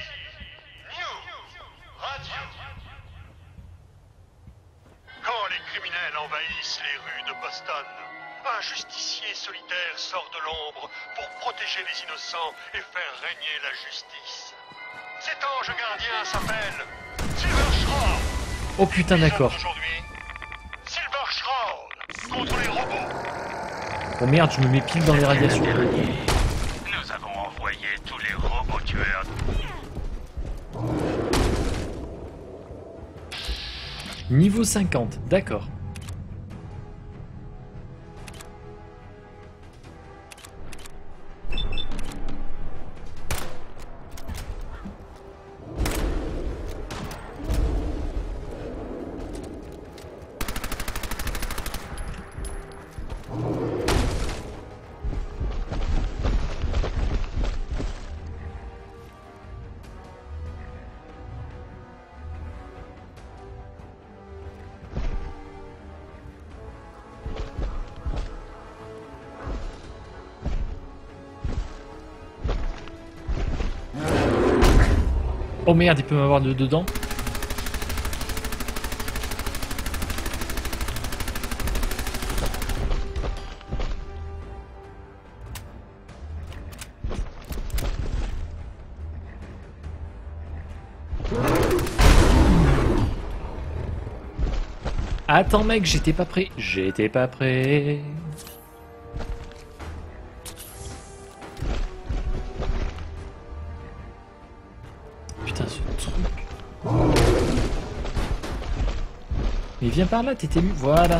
Quand les criminels envahissent les rues de Boston, un justicier solitaire sort de l'ombre pour protéger les innocents et faire régner la justice. Cet ange gardien s'appelle Silver Shroud. Oh putain, d'accord. Aujourd'hui, Silver Shroud contre les robots. Oh merde, je me mets pile dans les radiations. Nous avons envoyé tous les robots tueurs. Niveau 50, d'accord. Oh merde, il peut m'avoir dedans. Attends mec, j'étais pas prêt. J'étais pas prêt. Putain, ce truc. Mais viens par là, t'étais lu. Voilà.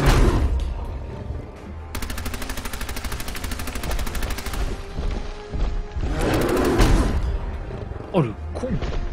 Oh le con.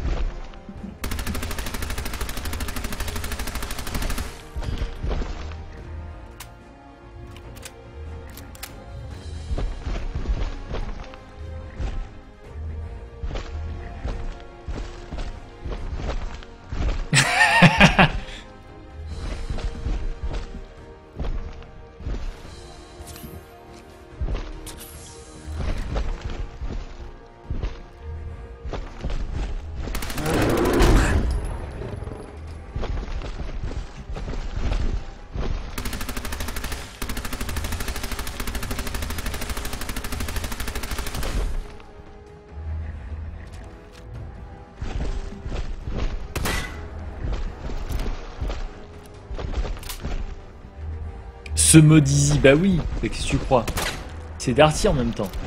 Ce mode easy, bah oui, mais qu'est-ce que tu crois? C'est Darty en même temps.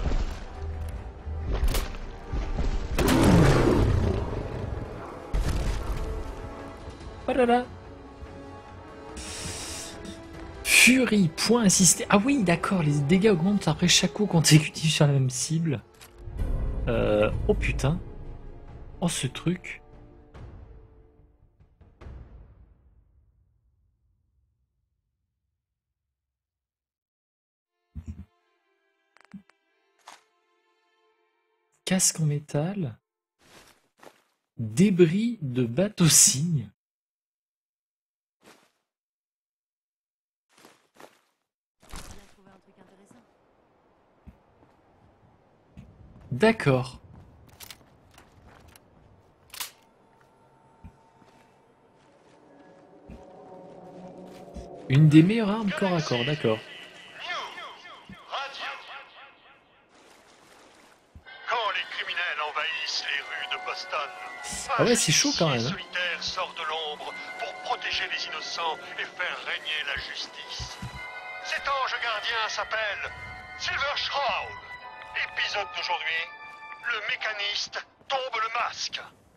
Oh là là. Fury, point assisté. Ah oui, d'accord, les dégâts augmentent après chaque coup consécutif sur la même cible. Oh putain. Oh ce truc. Casque en métal. Débris de bateau cygne. D'accord. Une des meilleures armes corps à corps, d'accord. Quand les criminels envahissent les rues de Boston, Ah ouais, c'est chaud quand même. Hein. solitaire sort de l'ombre pour protéger les innocents et faire régner la justice. Cet ange gardien s'appelle Silver Shroud. Épisode d'aujourd'hui, le mécaniste tombe le masque.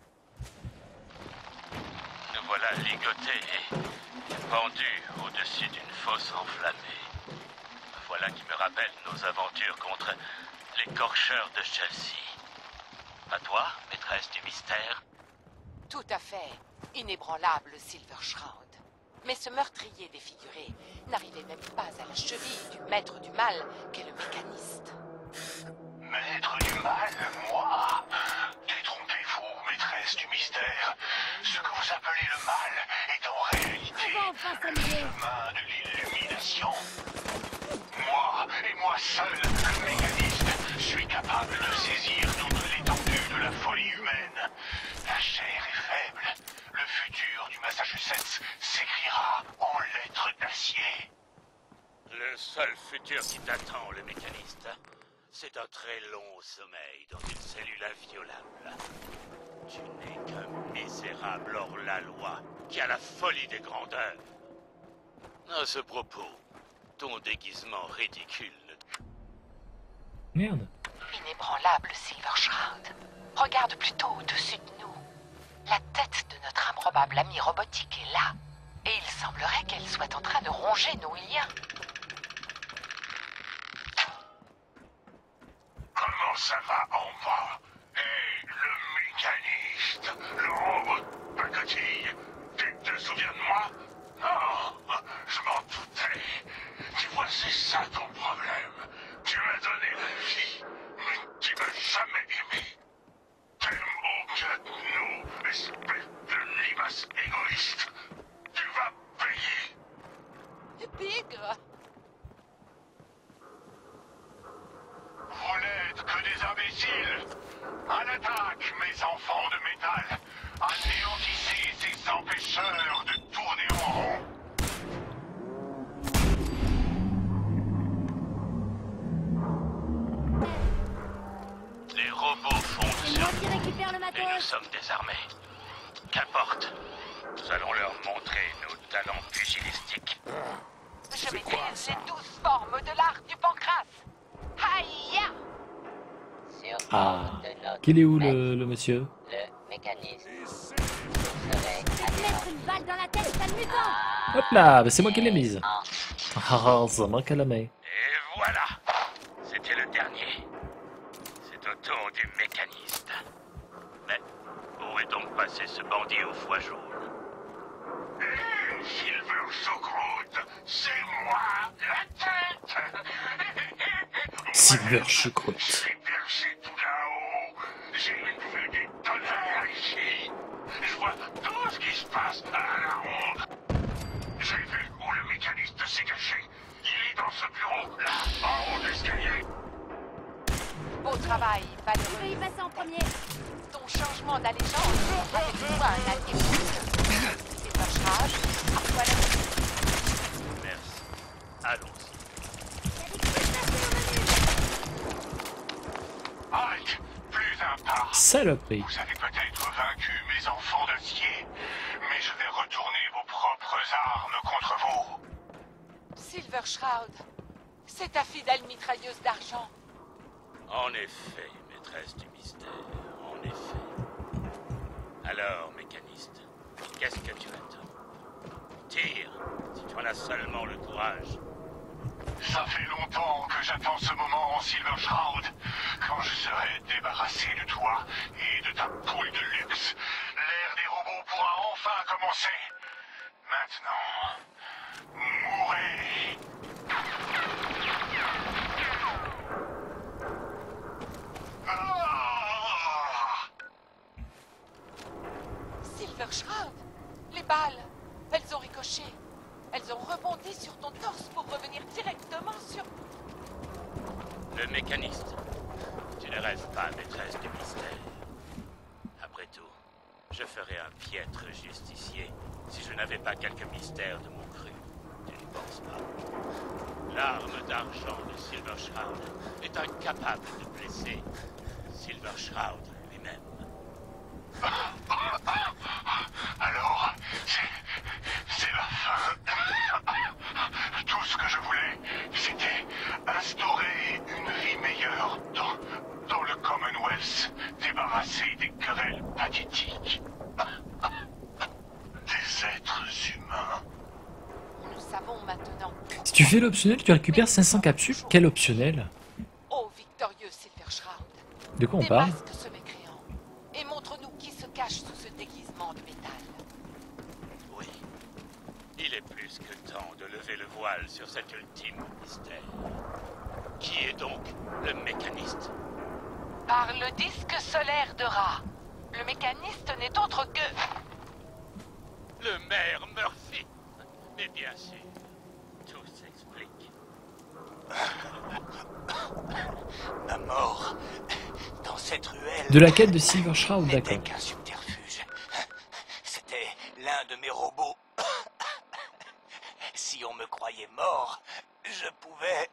Nous voilà ligotés et pendus au-dessus d'une fosse enflammée. Voilà qui me rappelle nos aventures contre les corcheurs de Chelsea. À toi, maîtresse du mystère? Tout à fait. Inébranlable Silver Shroud. Mais ce meurtrier défiguré n'arrivait même pas à la cheville du maître du mal qu'est le mécaniste. Maître du mal, moi? Détrompez-vous, maîtresse du mystère. Ce que vous appelez le mal est en réalité le chemin de l'illumination. Moi, et moi seul, le mécaniste, suis capable de saisir toute l'étendue de la folie humaine. La chair est faible. Le futur du Massachusetts s'écrira en lettres d'acier. Le seul futur qui t'attend, le mécaniste, c'est un très long sommeil dans une cellule inviolable. Tu n'es qu'un misérable hors-la-loi qui a la folie des grandeurs. À ce propos, ton déguisement ridicule ne... Merde. Inébranlable Silver Shroud. Regarde plutôt au-dessus de nous. La tête de notre improbable ami robotique est là. Et il semblerait qu'elle soit en train de ronger nos liens. Comment ça va en bas? Et le mécaniste, le robot de pacotille, tu te souviens de moi? Non, je m'en doutais. Tu vois, c'est ça ton problème. Tu m'as donné la vie, mais tu m'as jamais aimé. T'aimes aucun de nous, espèce de limace égoïste. Tu vas payer. Bigre! Vous n'êtes que des imbéciles. À l'attaque, mes enfants de métal. Anéantissez ces empêcheurs de tourner en rond. Les robots fonctionnent. qui récupère le Et matos. nous sommes désarmés. Qu'importe. Nous allons leur montrer nos talents pugilistiques. Je maîtrise les 12 formes de l'art du pancras. Aïe! Ah. Qu'il est où le monsieur? Le mécanisme. Mettre une balle dans la tête, c'est amusant. Hop là, bah c'est moi qui l'ai mise. Ah, ça manque à la main. Et voilà. C'était le dernier. C'est au tour du mécaniste. Mais où est donc passé ce bandit au foie jaune? Silver Shroud, c'est moi, la tête. Silver Shroud. Je suis perché tout là-haut. J'ai une vue du tonnerre ici. Je vois tout ce qui se passe à la ronde. J'ai vu où le mécaniste s'est caché. Il est dans ce bureau, là, en haut de l'escalier. Beau travail, Je valeureux. vais y passer en premier. Ton changement d'allégeance avec toi un allié précieux. Silver Shroud, à toi la Merci. Allons-y. Halt, plus un pas. Saloperie. Vous avez peut-être vaincu mes enfants d'acier, mais je vais retourner vos propres armes contre vous. Silver Shroud, c'est ta fidèle mitrailleuse d'argent. En effet, maîtresse du mystère, en effet. Alors, mécaniste, qu'est-ce que tu attends? Tire, si tu en as seulement le courage. Ça fait longtemps que j'attends ce moment, Silver Shroud, quand je serai débarrassé de toi et de ta poule de luxe. L'ère des robots pourra enfin commencer. Maintenant, mourrez. Ah! balles, elles ont ricoché. Elles ont rebondi sur ton torse pour revenir directement sur... Le mécaniste. Tu ne rêves pas, maîtresse du mystère. Après tout, je ferais un piètre justicier si je n'avais pas quelques mystères de mon cru. Tu ne penses pas? L'arme d'argent de Silver Shroud est incapable de blesser Silver Shroud lui-même. Alors, c'est la fin. Tout ce que je voulais, c'était instaurer une vie meilleure dans le Commonwealth, débarrasser des querelles pathétiques. Des êtres humains. Nous savons maintenant. Si tu fais l'optionnel, tu récupères 500 capsules. Quel optionnel? Ô victorieux Silver Shroud. De quoi on parle? Démasque ce mécréant et montre-nous qui se cache sous ce déguisement de métal. Oui, il est plus que temps de lever le voile sur cet ultime mystère. Qui est donc le mécaniste? Par le disque solaire de Ra, le mécaniste n'est autre que... Le maire Murphy. Mais bien sûr, tout s'explique. Ma mort dans cette ruelle. De la quête de Silver Shroud, n'était d'accord. qu'un subterfuge. C'était l'un de mes robots. Si on me croyait mort, je pouvais...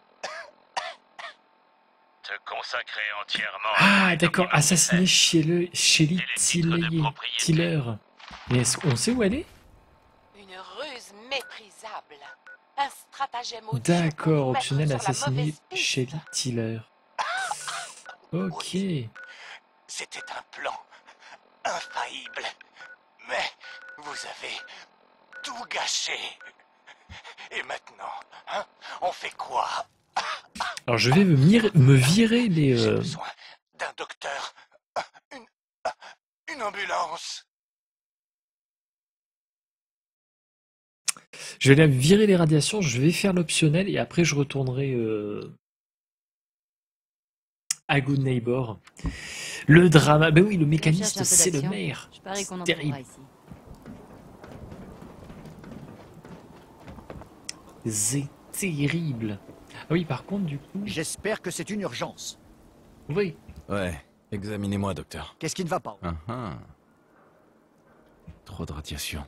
Te consacrer entièrement. Ah, d'accord, assassiné Shelly Tiller. Mais on sait où elle est? Une ruse méprisable. Un stratagème audacieux pour D'accord, nous mettre optionnel sur la assassiné mauvaise piste. Shelly Tiller. Ok. C'était un plan infaillible. Mais vous avez tout gâché. Et maintenant, hein, on fait quoi? Alors je vais me virer les... J'ai besoin d'un docteur. Une ambulance. Je vais aller virer les radiations, je vais faire l'optionnel et après je retournerai à Good Neighbor. Le drama, ben oui, le mécaniste c'est le maire. Je parie qu'on en Terrible. trouvera ici. C'est terrible. Ah oui, par contre, du coup... J'espère que c'est une urgence. Oui. Ouais, examinez-moi, docteur. Qu'est-ce qui ne va pas? Trop de radiation.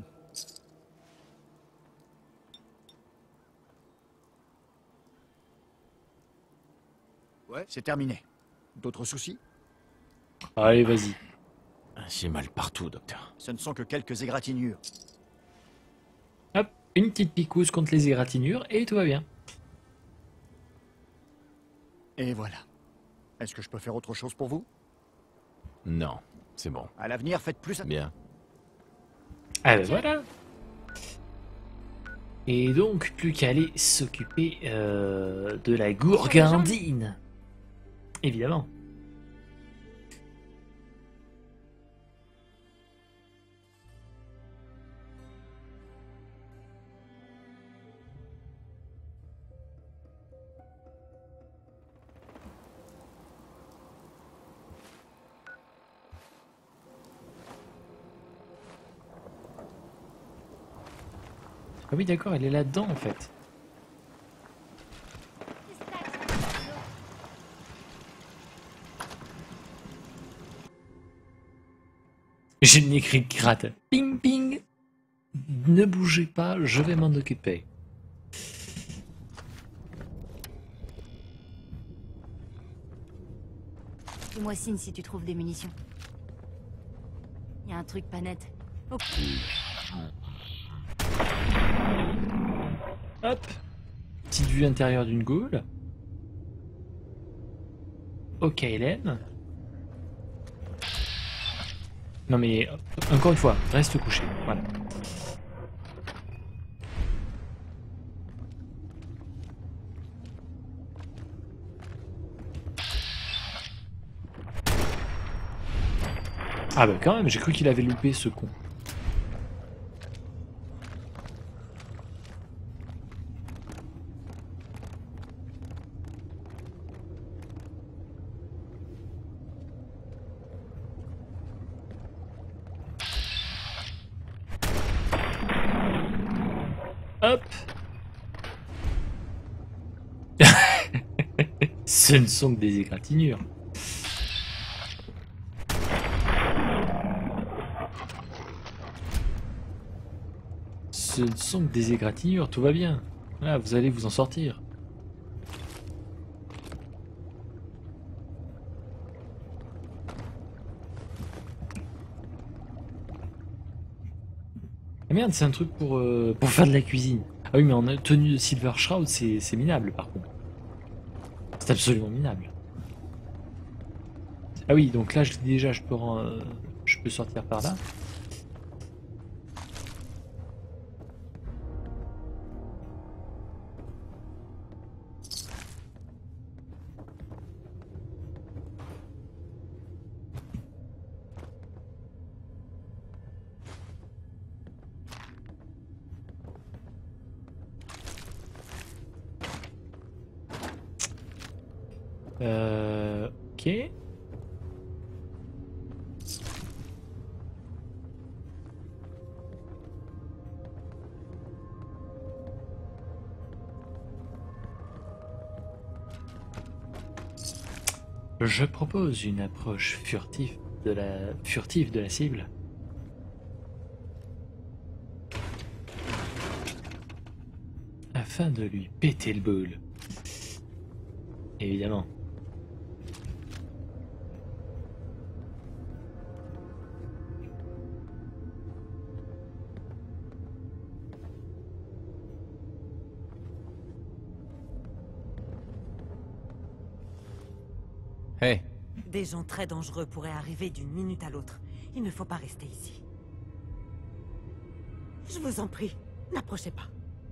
Ouais, c'est terminé. D'autres soucis? Allez, vas-y. J'ai mal partout, docteur. Ce ne sont que quelques égratignures. Hop, une petite picouse contre les égratignures et tout va bien. Et voilà. Est-ce que je peux faire autre chose pour vous? Non, c'est bon. À l'avenir, faites plus... Bien. Ah ben voilà. Et donc, plus qu'à aller s'occuper de la gourgandine. Évidemment. Ah oui, d'accord, elle est là-dedans, en fait. J'ai le nez qui gratte. Ping, ping. Ne bougez pas, je vais m'en occuper. Fais-moi signe si tu trouves des munitions. Il y a un truc pas net. Oh. Hop. Petite vue intérieure d'une gaule. Ok, Hélène. Non mais, encore une fois, reste couché. Voilà. Ah bah quand même, j'ai cru qu'il avait loupé ce con. Hop. Ce ne sont que des égratignures. Ce ne sont que des égratignures, tout va bien. Là, vous allez vous en sortir. Ah merde, c'est un truc pour faire de la cuisine. Ah oui, mais en tenue de Silver Shroud, c'est minable par contre. C'est absolument minable. Ah oui, donc là, déjà, je peux sortir par là. Ok. Je propose une approche furtive de la cible. Afin de lui péter le boule. Évidemment. Hey. Des gens très dangereux pourraient arriver d'une minute à l'autre. Il ne faut pas rester ici. Je vous en prie, n'approchez pas.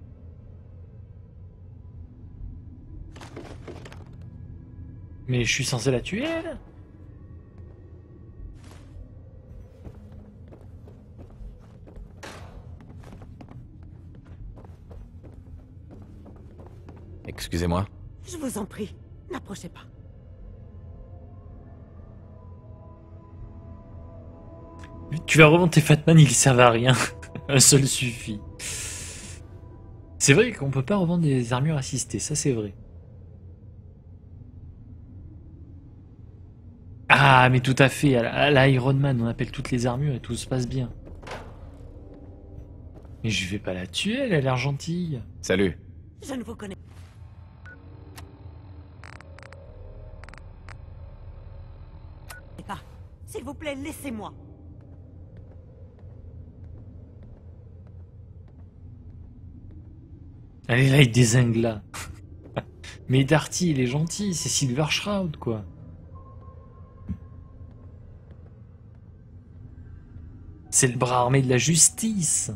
Mais je suis censé la tuer, elle ? Excusez-moi. Je vous en prie, n'approchez pas. Tu vas revendre tes Fatman, ils servent à rien. Un seul suffit. C'est vrai qu'on peut pas revendre des armures assistées, ça c'est vrai. Ah, mais tout à fait, à la Iron Man, on appelle toutes les armures et tout se passe bien. Mais je vais pas la tuer, elle a l'air gentille. Salut. Je ne vous connais pas. S'il vous plaît, laissez-moi. Allez là, il dézingue là. Mais Darty, il est gentil, c'est Silver Shroud, quoi. C'est le bras armé de la justice.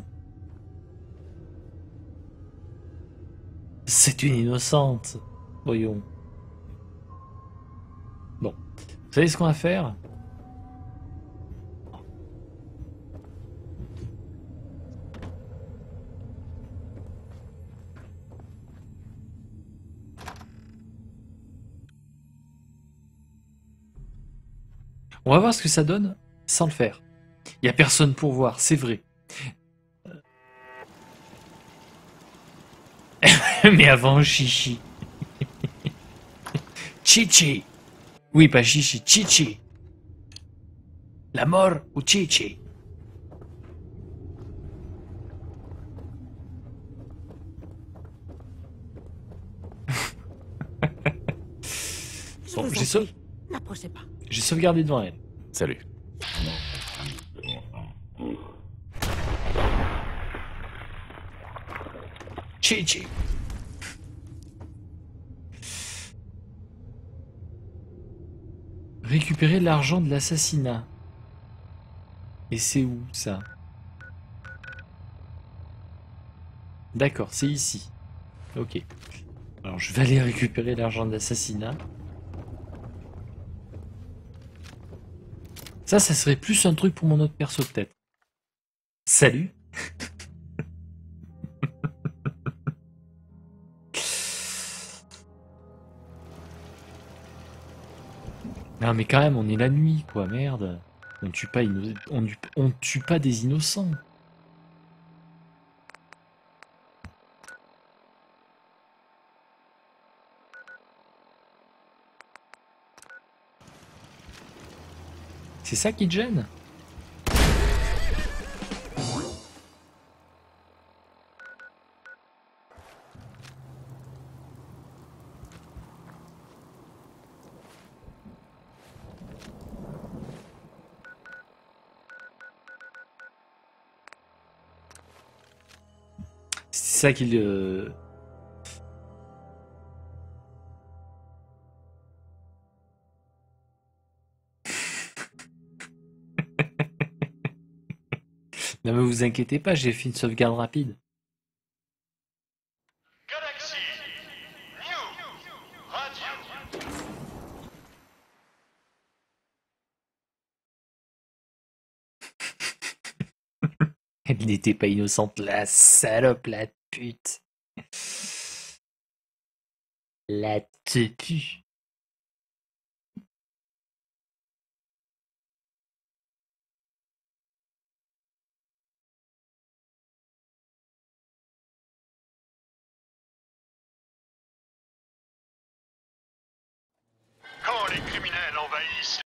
C'est une innocente. Voyons. Bon. Vous savez ce qu'on va faire ? On va voir ce que ça donne sans le faire. Il n'y a personne pour voir, c'est vrai. Mais avant, Chichi. Chichi. Oui, pas Chichi, Chichi. La mort ou Chichi. Bon, N'approchez pas. J'ai sauvegardé devant elle. Salut. Chichi. Récupérer l'argent de l'assassinat. Et c'est où ça? D'accord, c'est ici. Ok. Alors je vais aller récupérer l'argent de l'assassinat. Ça serait plus un truc pour mon autre perso peut-être. Salut. Non mais quand même, on est la nuit quoi, merde. On tue pas, on tue pas des innocents. C'est ça qui te gêne? C'est ça qui le... Non mais vous inquiétez pas, j'ai fait une sauvegarde rapide. Galaxy New Radio. Elle n'était pas innocente, la salope, la pute. La te pue. Quand les criminels envahissent